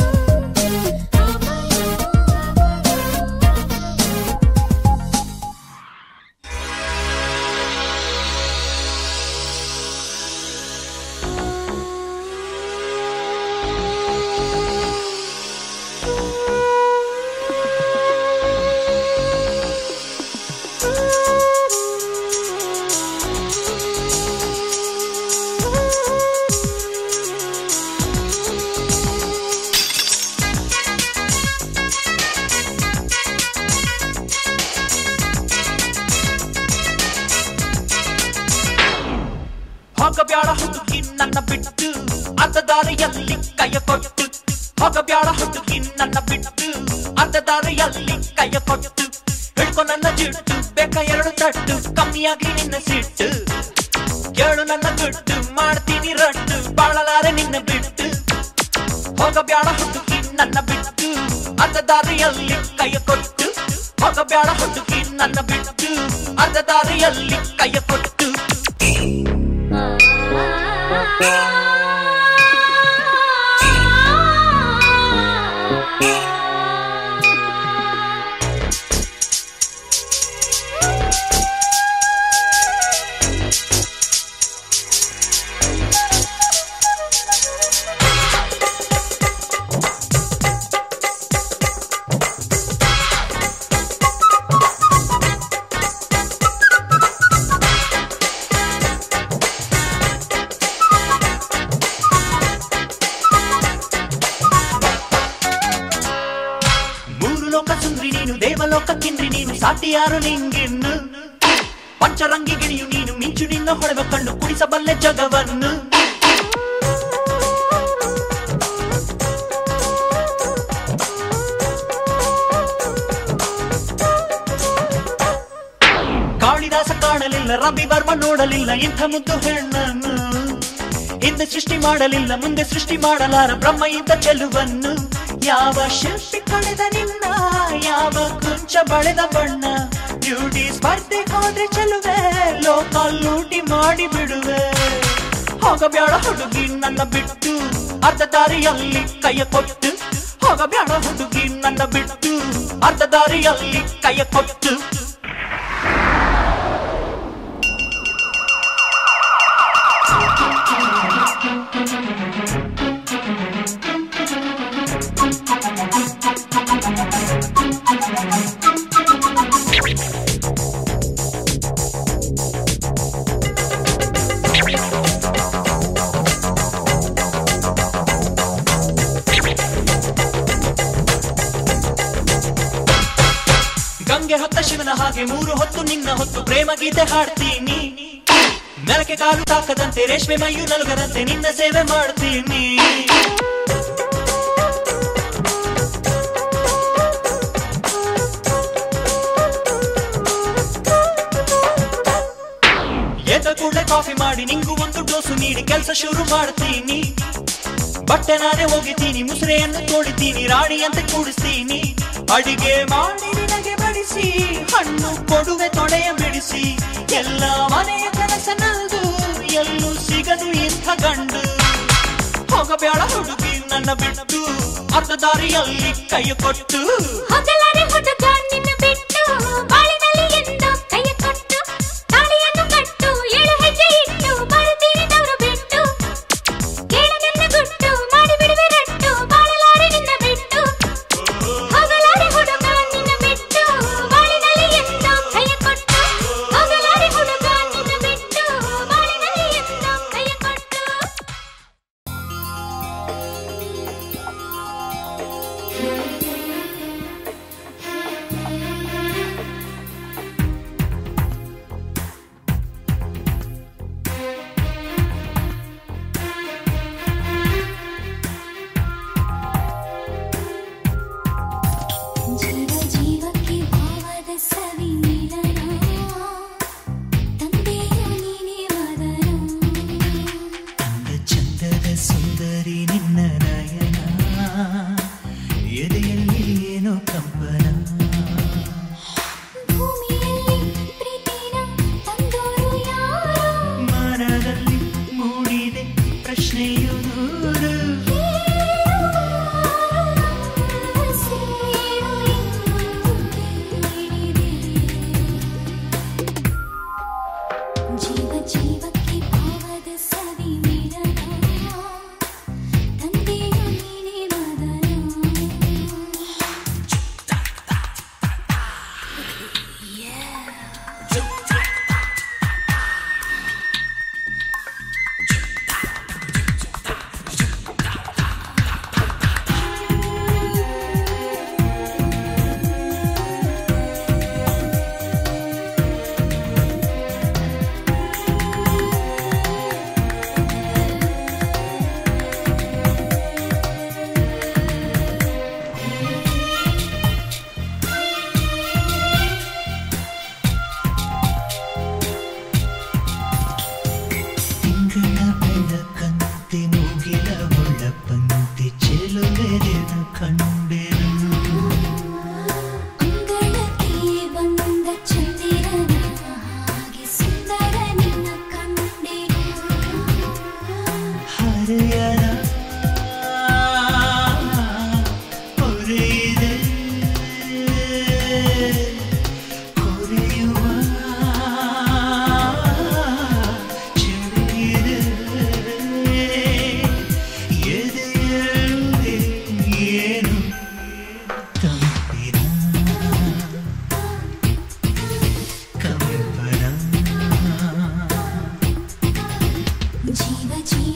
ಹೋಗಬ್ಯಾಡ ಹುಡುಗಿ ನನ್ನ ಬಿಟ್ಟು ಅರ್ಧ ದಾರಿಯಲ್ಲಿ ಕೈಯ ಕೊಟ್ಟು ಹೋಗಬ್ಯಾಡ ಹುಡುಗಿ ನನ್ನ ಬಿಟ್ಟು ಅರ್ಧ ದಾರಿಯಲ್ಲಿ ಕೈಯ ಕೊಟ್ಟು ಹಿಡ್ಕೊ ನನ್ನ ಜಿಟ್ಟು ಬೇಕ ಎರಡು ತಟ್ಟು ಕಮ್ಮಿಯಾಗಿ ನಿನ್ನ ಸಿಟ್ಟು ಕೇಳು ನನ್ನ ದುಡ್ಡು ಮಾಡ್ತೀನಿ ರಟ್ಟು ಬಾಳಲಾರೆ ನಿನ್ನ ಬಿಟ್ಟು ಹೋಗಬ್ಯಾಡ ಹುಡುಗಿ ನನ್ನ ಬಿಟ್ಟು ಅರ್ಧ ದಾರಿಯಲ್ಲಿ ಕೈಯ ಕೊಟ್ಟು ಹೋಗಬ್ಯಾಡ ಹುಡುಗಿ ನನ್ನ ಬಿಟ್ಟು ಅರ್ಧ ದಾರಿಯಲ್ಲಿ ಕೈಯ ಕೊಟ್ಟು ಲೋಕ ಸುಂದ್ರಿ ನೀನು ದೇವಲೋಕ ಕಿಂದ್ರಿ ನೀನು ಸಾಟಿ ಯಾರು ನಿಂಗಿನ್ನು ಪಂಚರಂಗಿ ಗಿಣಿಯು ನೀನು ಮಿಂಚು ನಿನ್ನ ಹೊಳೆವ ಕಣ್ಣು ಕುಡಿಸಬಲ್ಲೆ ಜಗವನ್ನು ಕಾಳಿದಾಸ ಕಾಣಲಿಲ್ಲ ರವಿವರ್ಮ ನೋಡಲಿಲ್ಲ ಇಂಥ ಮುದ್ದು ಹೆಣ್ಣನ್ನು ಹಿಂದೆ ಸೃಷ್ಟಿ ಮಾಡಲಿಲ್ಲ ಮುಂದೆ ಸೃಷ್ಟಿ ಮಾಡಲಾರ ಬ್ರಹ್ಮ ಇದ್ದ ಚೆಲುವನ್ನು ಯಾವ ಶಿಲ್ಪಿ ಕಳೆದ ನಿನ್ನ ಯಾವ ಕುಂಚ ಬಳೆದ ಬಣ್ಣ ಬ್ಯೂಟಿ ಸ್ಪರ್ಧೆ ಹೋದ್ರೆ ಚೆಲುವೆ ಲೋಕ ಲೂಟಿ ಮಾಡಿ ಬಿಡುವೆ ಹೋಗಬ್ಯಾಡ ಹುಡುಗಿ ನನ್ನ ಬಿಟ್ಟು ಅರ್ಧ ದಾರಿಯಲ್ಲಿ ಕೈಯ ಕೊಟ್ಟು ಹೋಗಬ್ಯಾಡ ಹುಡುಗಿ ನನ್ನ ಬಿಟ್ಟು ಅರ್ಧ ದಾರಿಯಲ್ಲಿ ಕೈಯ ಕೊಟ್ಟು ಗಂಗೆ ಹೊತ್ತ ಶಿವನ ಹಾಗೆ ಮೂರು ಹೊತ್ತು ನಿನ್ನ ಹೊತ್ತು ಪ್ರೇಮ ಗೀತೆ ಹಾಡ್ತೀನಿ ನೆಲಕ್ಕೆ ಕಾಲು ತಾಕದಂತೆ ರೇಷ್ಮೆ ಮೈಯು ನಲುಗದಂತೆ ನಿನ್ನ ಸೇವೆ ಮಾಡ್ತೀನಿ ಎದ್ದ ಕೂಡಲೇ ಕಾಫಿ ಮಾಡಿ ನಿಂಗೂ ಒಂದು ಡೋಸು ನೀಡಿ ಕೆಲಸ ಶುರು ಮಾಡ್ತೀನಿ ಬಟ್ಟೆ ನಾನೇ ಹೋಗಿದ್ದೀನಿ ಮುಸುರೆಯನ್ನು ತೋಡಿತೀನಿ ರಾಣಿಯಂತೆ ಕೂಡಿಸ್ತೀನಿ ಅಡಿಗೆ ಮಾಡಿ ನಿನಗೆ ಬಡಿಸಿ ಹಣ್ಣು ಕೊಡುವೆ ತೊಡೆಯ ಬಿಡಿಸಿ ಎಲ್ಲ ಮನೆಯ ಕನಸನದು ಎಲ್ಲೂ ಸಿಗದು ಇಂಥ ಗಂಡು ಹೋಗಬೇಡ ಹುಡುಗಿ ನನ್ನ ಬಿಟ್ಟು ಅರ್ಧ ದಾರಿಯಲ್ಲಿ ಕೈ ಕೊಟ್ಟು ಹೋಗಲಾರೆ ಹುಡುಗ ನಿನ್ನ ಬಿಟ್ಟು ಬಾಳಿನಲ್ಲಿ ಎಂದು ಕೈ ಕೊಟ್ಟು ತಾಳಿಯನ್ನು ಕಟ್ಟು ಏಳು ಹೆಜ್ಜೆ ಇಟ್ಟು ಬರುತ್ತೀನಿ ದೂರ ಬಿಟ್ಟು ಕೇಳ ನನ್ನ ಗುಟ್ಟು ಮಾಡಿ ಬಿಡುವೆ ರಟ್ಟು ಬಾಳಲಾರೆ ನಿನ್ನ ಬಿಟ್ಟು ಹೋಗಲಾರೆ ಹುಡುಗ ನಿನ್ನ ಬಿಟ್ಟು ಬಾಳಿನಲ್ಲಿ ಎಂದು ಕೈ ಕೊಟ್ಟು ಹೋಗಲಾರೆ ಹುಡುಗ ನಿನ್ನ ಬಿಟ್ಟು ಬಾಳಿನಲ್ಲಿ ಎಂದು ಕೈ ಕೊಟ್ಟು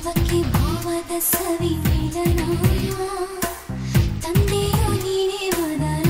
ಜೀವಕ್ಕೆ ಭಾವದ ಸವಿ ಮಿಲನ ತಂದೆಯೋ ನೀನೇ ವದನ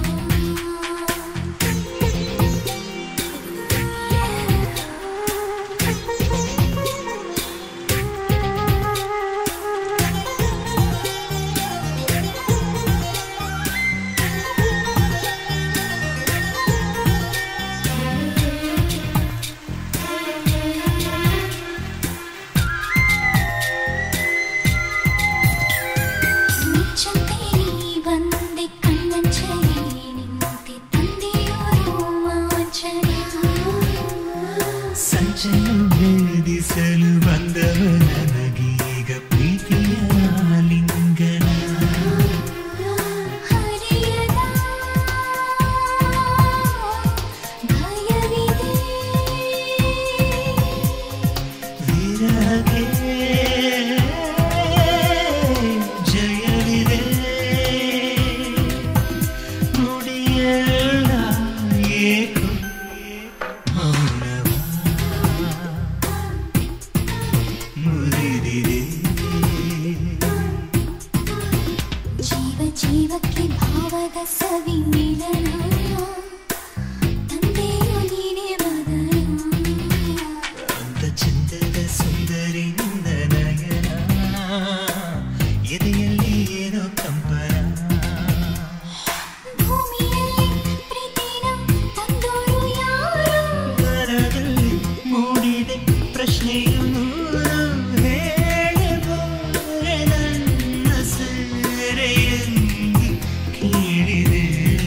ಸಂಚರಿಸಲು ಬಂದವ ನನಗೀಗ ಪ್ರೀತಿಯ ಲಿಂಗನ ಹರಿಯದ ಭಯವಿದೆ ವಿರಹಕ್ಕೆ ಜಯವಿದೆ ನುಡಿಯಲ್ಲ ಏಕೋ ಜೀವ ಜೀವಕ್ಕೆ ಭಾವದ ಸವಿ ಮಿಲನ ತಂದೆಯೋ ನೀನೇ ವದನ ಅಂತ ಚಂದದ ಸುಂದರಿ ನಿನ್ನ ನಯನ ಎದೆಯಲ್ಲಿ ಏನೋ ಕಂಪನ ಭೂಮಿಯಲ್ಲಿ ಪ್ರೀತಿನ ತಂದೋರು ಯಾರು ಮನದಲ್ಲಿ ಮೂಡಿದೆ ಪ್ರಶ್ನೆಯು ನೂರು ಹೇಳಬಹುದೇ ನನ್ನ ಸೆರೆಯಲ್ಲಿ ಕೇಳಿದೆ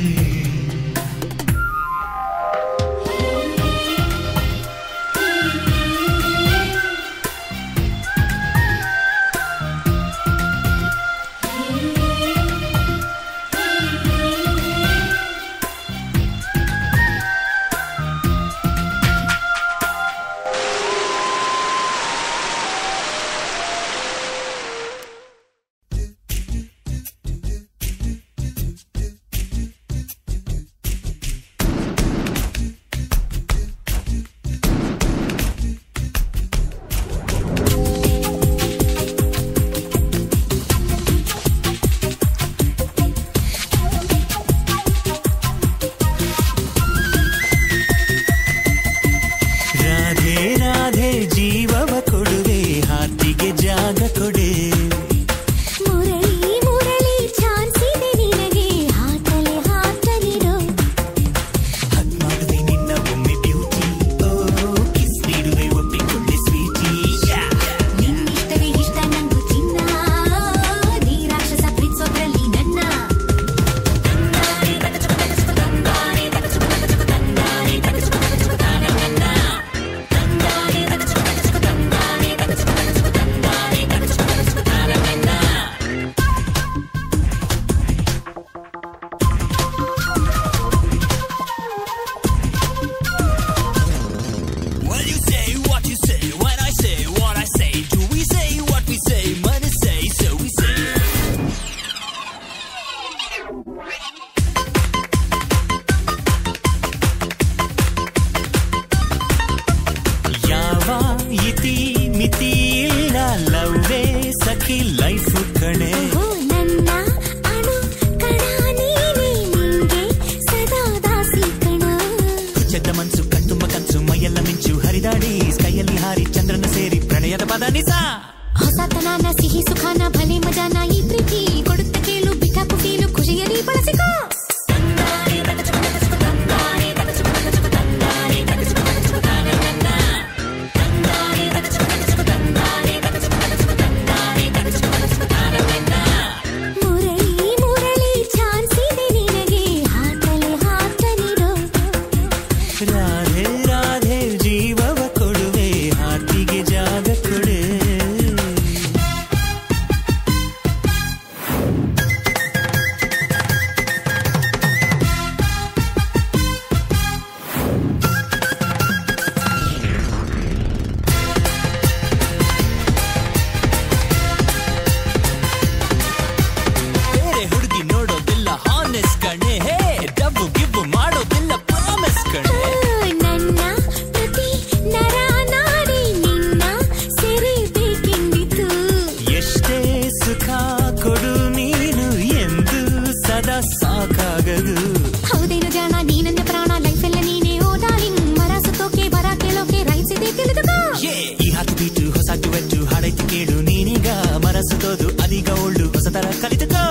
ರಾಧೆ ರಾಧೆ ಜೀವವ ಕೊಡುವೆ ಹಾತಿಗೆ ಜಾಗ ಕೊಡೆ ಮುರಳಿ ಮುರಳಿ ಚಾನ್ಸಿದೆ ನಿನಗೆ ಹಾಟಲೆ ಹಾಟಲಿರೋ ಹಗ್ ಮಾಡುವೆ ನಿನ್ನ ಒಮ್ಮೆ ಬ್ಯೂಟಿ ಓ ಕಿಸ್ ನೀಡುವೆ ಒಪ್ಪಿಕೊಂಡೆ ಸ್ವೀಟಿ ನಿನ್ನಿಷ್ಟವೇ ಇಷ್ಟ ನಂಗು ಚಿನ್ನ ನೀ ರಾಕ್ಷಸ ಪ್ರೀತಿಸೋದ್ರಲ್ಲಿ ನನ್ನ When you say what you say, when I say what I say, do we say what we say, money say, so we say. ಯಾವ ಇತಿ ಮಿತಿ ಇಲ್ಲ ಲವ್ವೇ ಸಖಿ ಲೈಫ್ ಕಣೆ ಓ ನನ್ನ ಅಣು ಕಣ ನೀನೇ ನಿಂಗೆ ಸದಾ ದಾಸಿ ಕಣ ಚೆದ್ದ ಮನ್ಸು ಕಣ್ತುಂಬ ಕನ್ಸು ಮೈಯೆಲ್ಲ ಮಿಂಚು ಹರಿದಾಡಿ ಸ್ಕೈಯಲ್ಲಿ ಹಾರಿ ಚಂದ್ರನ ಸೇರಿ ಪ್ರಣಯದ ಪದ ನಿಸ ಹೊಸತನನ ಸಿಹಿ ಸುಖಾನ ಭಲೆ ಮಜಾನ ಈ ಪ್ರೀತಿ ಕೊಡುತ್ತ ಕೇಳು ಬಿಟಾಕು ಫೀಲು ಖುಷಿಯಲ್ಲಿ ಬಳಸಿಕೋ ಮುರಳಿ ಮುರಳಿ ಚಾನ್ಸಿದೆ ನಿನಗೆ ಹಾಟಲೆ ಹಾಟಲಿರೋ ರಾಧೆ ರಾಧೆ ಜೀವವ ಕೊಡುವೆ ಹಾತಿಗೆ ಜಾಗ ಕೊಡೆ ಕೇಳು ನೀನೀಗ ಮನಸ್ಸುತೋದು ಅದೀಗ ಒಳ್ಳು ಹೊಸತರ ಕಲಿತುಕೋ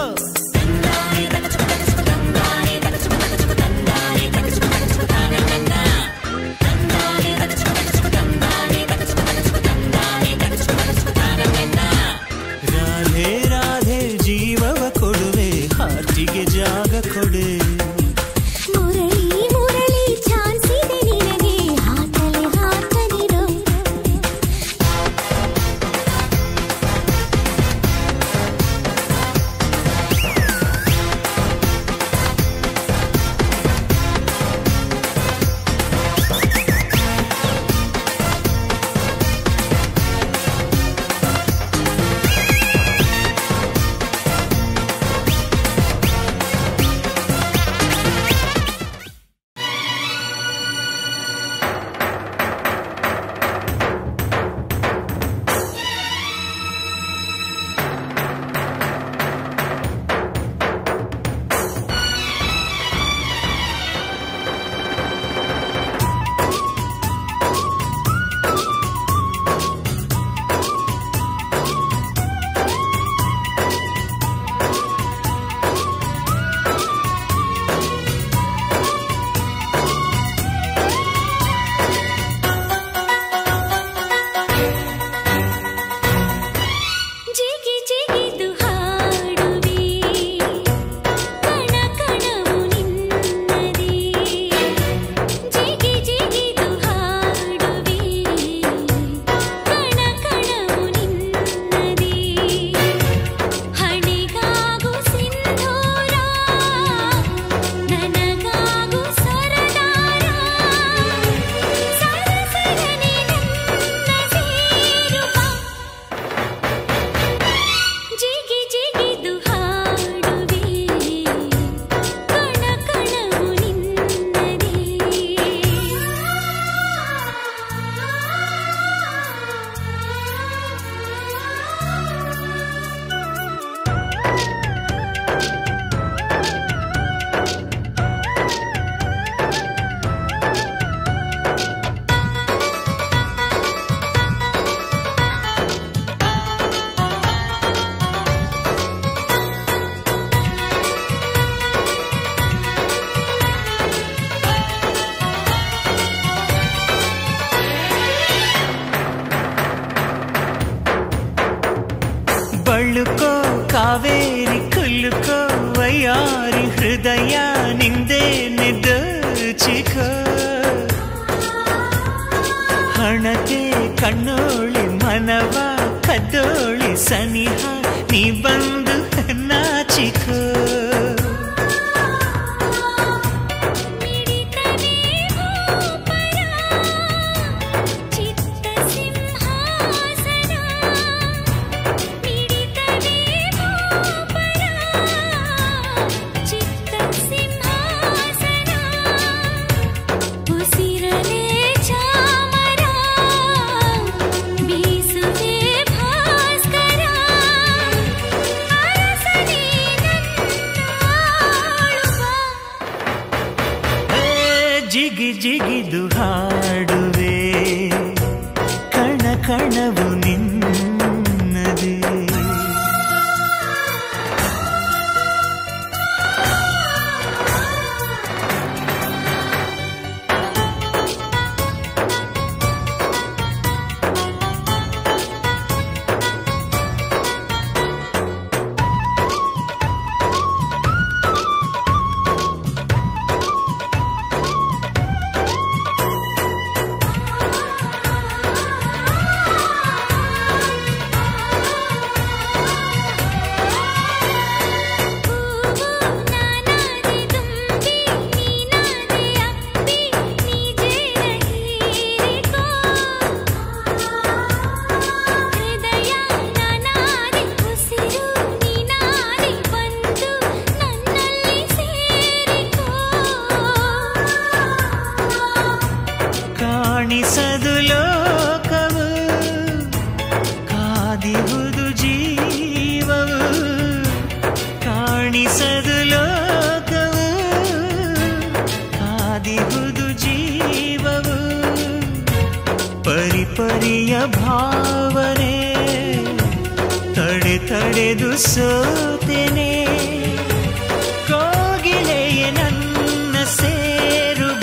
ರಾಧೆ ರಾಧೆ ಜೀವವ ಕೊಡುವೆ ಹಾರ್ಟಿಗೆ ಜಾಗ ಕೊಡು ಮುರಳಿ ಮುರಳಿ ಚಾನ್ಸ್ ಇದೆ ನಿನಗೆ ಹಾಕಲೆ ಹಾಕಲಿರೋ ಜಿಗಿ ಜಿಗಿದು ಹಾಡುವೆ ಕಣ ಕಣವು ನಿನ್ನದೇ ಜಿಗಿ ಜಿಗಿದು ಹಾಡುವೆ ಕಣ ಕಣವು ನಿನ್ನದೇ ಹಣೆಗಾಗು ಸಿಂಧೂರ ನನಗಾಗು ಸರದಾರ ಸರಸರನೆ ನನ್ನ ಸೇರುವ ಜಿಗಿ ಜಿಗಿದು ಹಾಡುವೆ ಕಣ ಕಣವು ನಿನ್ನದೇ ಬಳ್ಳುಕೋ ಕಾವೇರಿ ಕುಲ್ಲುಕೋ ವಯ್ಯಾರಿ ಹೃದಯ ನಿಂದೆ ನಿದ್ದಚಿಕೋ ಹಣತೆ ಕಣ್ಣೋಳಿ ಮನವ ಕದ್ದೋಳಿ ಸನಿಹ ನೀ ಬಂದು ನಾಚಿಕೋ ಮಿಡಿತನೆ ಭೂಪರ ಚಿತ್ತ ಸಿಂಹಾಸನ ಮಿಡಿತನೆ ಭೂಪರ ಚಿತ್ತ ಸಿಂಹಾಸನ ಉಸಿರಲೆ ಚಾಮರ ಬೀಸುವೆ ಭಾಸ್ಕರ ಅರಸನೇ ನನ್ನಾಳುವ ಏ, ಜಿಗಿ ಜಿಗಿದು ಹಾಡುವೆ ಕಣ ಕಣವು ನಿನ್ನದೇ ಕಾಣಿಸದು ಲೋಕವು ಕಾದಿಹುದು ಜೀವವು ಕಾಣಿಸದು ಲೋಕವು ಕಾದಿಹುದು ಜೀವವು ಪರಿಪರಿಯ ಭಾವನೆ ತಡೆದು ಸೋತೆನೆ ಕೋಗಿಲೆಯೇ ನನ್ನ ಸೇರುವ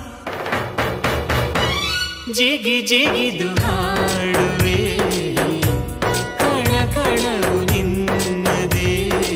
ಜಿಗಿ ಜಿಗಿದು ಹಾಡುವೆ ಕಣ ಕಣವು ನಿನ್ನದೇ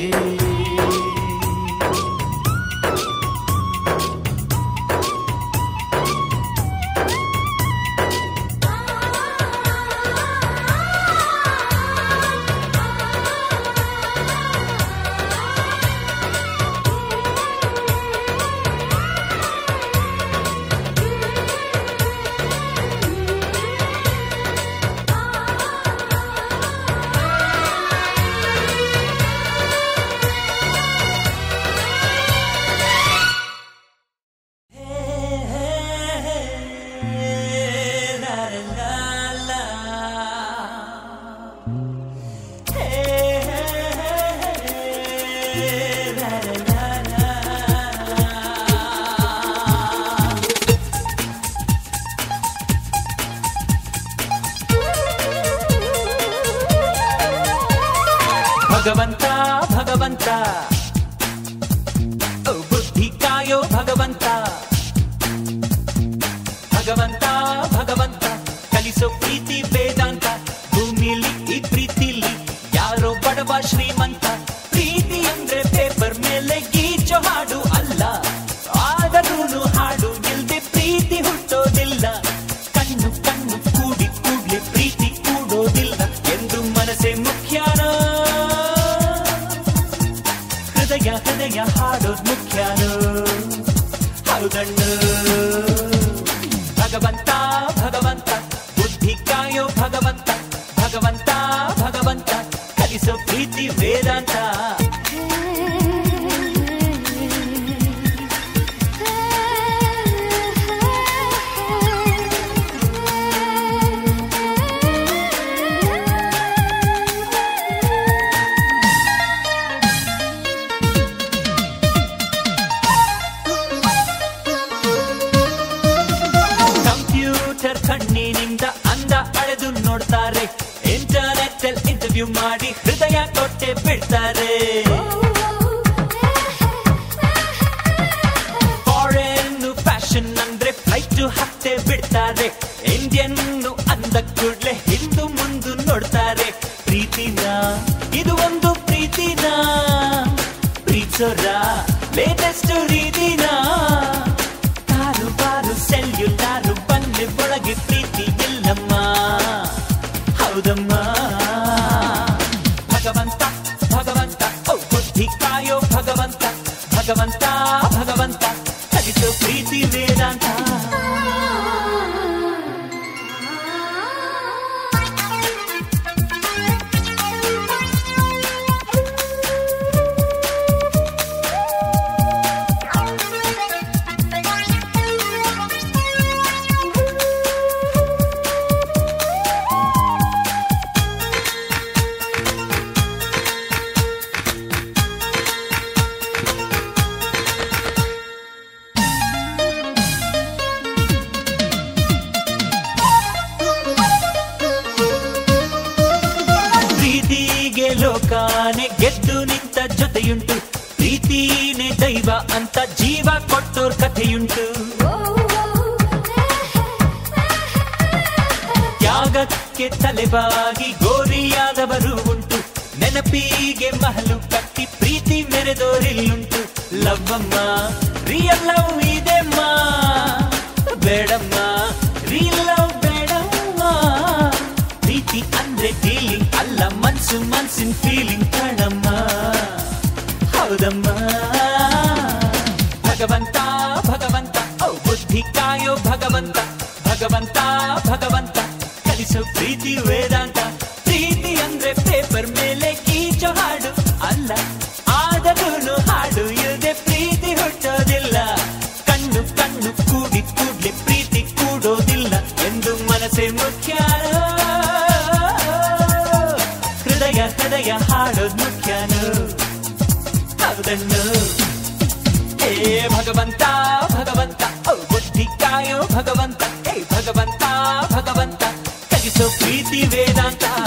ಭಗವಂತ ಭಗವಂತ ಬುದ್ಧಿ ಕಾಯೋ ಭಗವಂತ ಭಗವಂತ ಭಗವಂತ ಕಲಿಸೋ ಪ್ರೀತಿ ವೇದಾಂತ ಭೂಮಿಲಿ ಈ ಪ್ರೀತಿಲಿ ಯಾರೋ ಬಡವ ಶ್ರೀಮಂತ ಪ್ರೀತಿ ಅಂದ್ರೆ ಪೇಪರ್ ಮೇಲೆ ಗೀಚೋ ಹಾಡು ಅಲ್ಲ ಆದರೂ ಹಾಡು ಇಲ್ದೆ ಪ್ರೀತಿ ಹುಟ್ಟೋದಿಲ್ಲ ಕಣ್ಣು ಕಣ್ಣು ಕೂಡಿ ಕೂಡ್ಲೆ ಪ್ರೀತಿ ಕೂಡೋದಿಲ್ಲ ಎಂದು ಮನಸ್ಸೇ ಮುಖ್ಯನೋ ಹೃದಯ ಹೃದಯ ಹಾಡೋದ್ ಮುಖ್ಯನೋ ಹೌದಣ್ಣು ಭಗವಂತ ಭಗವಂತ ಬುದ್ಧಿ ಕಾಯೋ ಭಗವಂತ ಭಗವಂತ ಭಗವಂತ ಕಲಿಸೋ ಪ್ರೀತಿ ವೇದಾಂತ ಕಣ್ಣಿನಿಂದ ಅಂದ ಅಳೆದು ನೋಡ್ತಾರೆ ಇಂಟರ್ನೆಟ್ ಅಲ್ಲಿ ಇಂಟರ್ವ್ಯೂ ಮಾಡಿ ಹೃದಯ ಕೊಟ್ಟೆ ಬಿಡ್ತಾರೆ ಫಾರಿನ್ ಫ್ಯಾಷನ್ ಅಂದ್ರೆ ಫ್ಲೈಟ್ ಹತ್ತೆ ಬಿಡ್ತಾರೆ ಇಂಡಿಯನ್ ಅಂದ ಕೂಡ್ಲೆ ಹಿಂದು ಮುಂದು ನೋಡ್ತಾರೆ ಪ್ರೀತಿನ ಇದು ಒಂದು ಪ್ರೀತಿನ ಪ್ರೀತಿಸೋರ ಲೇಟೆಸ್ಟ್ ರೀತಿನ ಕಾರು ಬಾರು ಸೆಲ್ಯುಲಾರು ಬಂದೆ ಒಳಗೆ ಪ್ರೀತಿ ಇಲ್ಲಮ್ಮ ಹೌದಮ್ಮ ಭಗವಂತ ಭಗವಂತ ಓ ಬುದ್ಧಿ ಕಾಯೋ ಭಗವಂತ ಭಗವಂತ ಭಗವಂತ ಕಲಿಸೋ ಪ್ರೀತಿ ವೇದಾಂತ ಲೋಕಾನೆ ಗೆದ್ದು ನಿಂತ ಜೊತೆಯುಂಟು ಪ್ರೀತಿನೇ ದೈವ ಅಂತ ಜೀವ ಕೊಟ್ಟೋರ್ ಕಥೆಯುಂಟು ತ್ಯಾಗಕ್ಕೆ ತಲೆಬಾಗಿ ಗೋರಿಯಾದವರು ಉಂಟು ನೆನಪಿಗೆ ಮಹಲು ಕಟ್ಟಿ ಪ್ರೀತಿ ಮೆರೆದೋರಿಲ್ಲುಂಟು ಲವ್ವಮ್ಮ ರಿಯಲ್ ಲವ್ ಇದೆಮ್ಮ ಬೇಡಮ್ಮ ರಿಯಲ್ ಲವ್ ಬೇಡಮ್ಮ ಪ್ರೀತಿ ಅಂದ್ರೆ ಫೀಲಿಂಗ್ ಅಲ್ಲ ಮನ್ಸು ಮನ್ಸಿನ ಫೀಲಿಂಗ್ ಕಣಮ್ಮ ಹೌದಮ್ಮ ಭಗವಂತ ಭಗವಂತ ಓ ಬುದ್ಧಿ ಕಾಯೋ ಭಗವಂತ ಭಗವಂತ ಭಗವಂತ ಕಲಿಸೋ ಪ್ರೀತಿ ವೇದಾಂತ ಪ್ರೀತಿ ಅಂದ್ರೆ ಪೇಪರ್ ಮೇಲೆ ಗೀಚೋ ಹಾಡು ಅಲ್ಲ ಆದರೂ ಹಾಡು ಇಲ್ಲದೆ ಪ್ರೀತಿ ಹುಟ್ಟೋದಿಲ್ಲ ಕಣ್ಣು ಕಣ್ಣು ಕೂಡಿ ಕೂಡ್ಲೆ ಪ್ರೀತಿ ಕೂಡೋದಿಲ್ಲ ಎಂದು ಮನಸ್ಸೇ ಮುಖ್ಯ ಹೃದಯ ಹೃದಯ ಹಾಡೋದ್ ಮುಖ್ಯನು ಹೌದಣ್ಣು ಹೇ ಭಗವಂತ ಭಗವಂತ ಓ ಬುದ್ಧಿ ಕಾಯೋ ಭಗವಂತ ಹೇ ಭಗವಂತ ಭಗವಂತ ಕಲಿಸೋ ಪ್ರೀತಿ ವೇದಾಂತ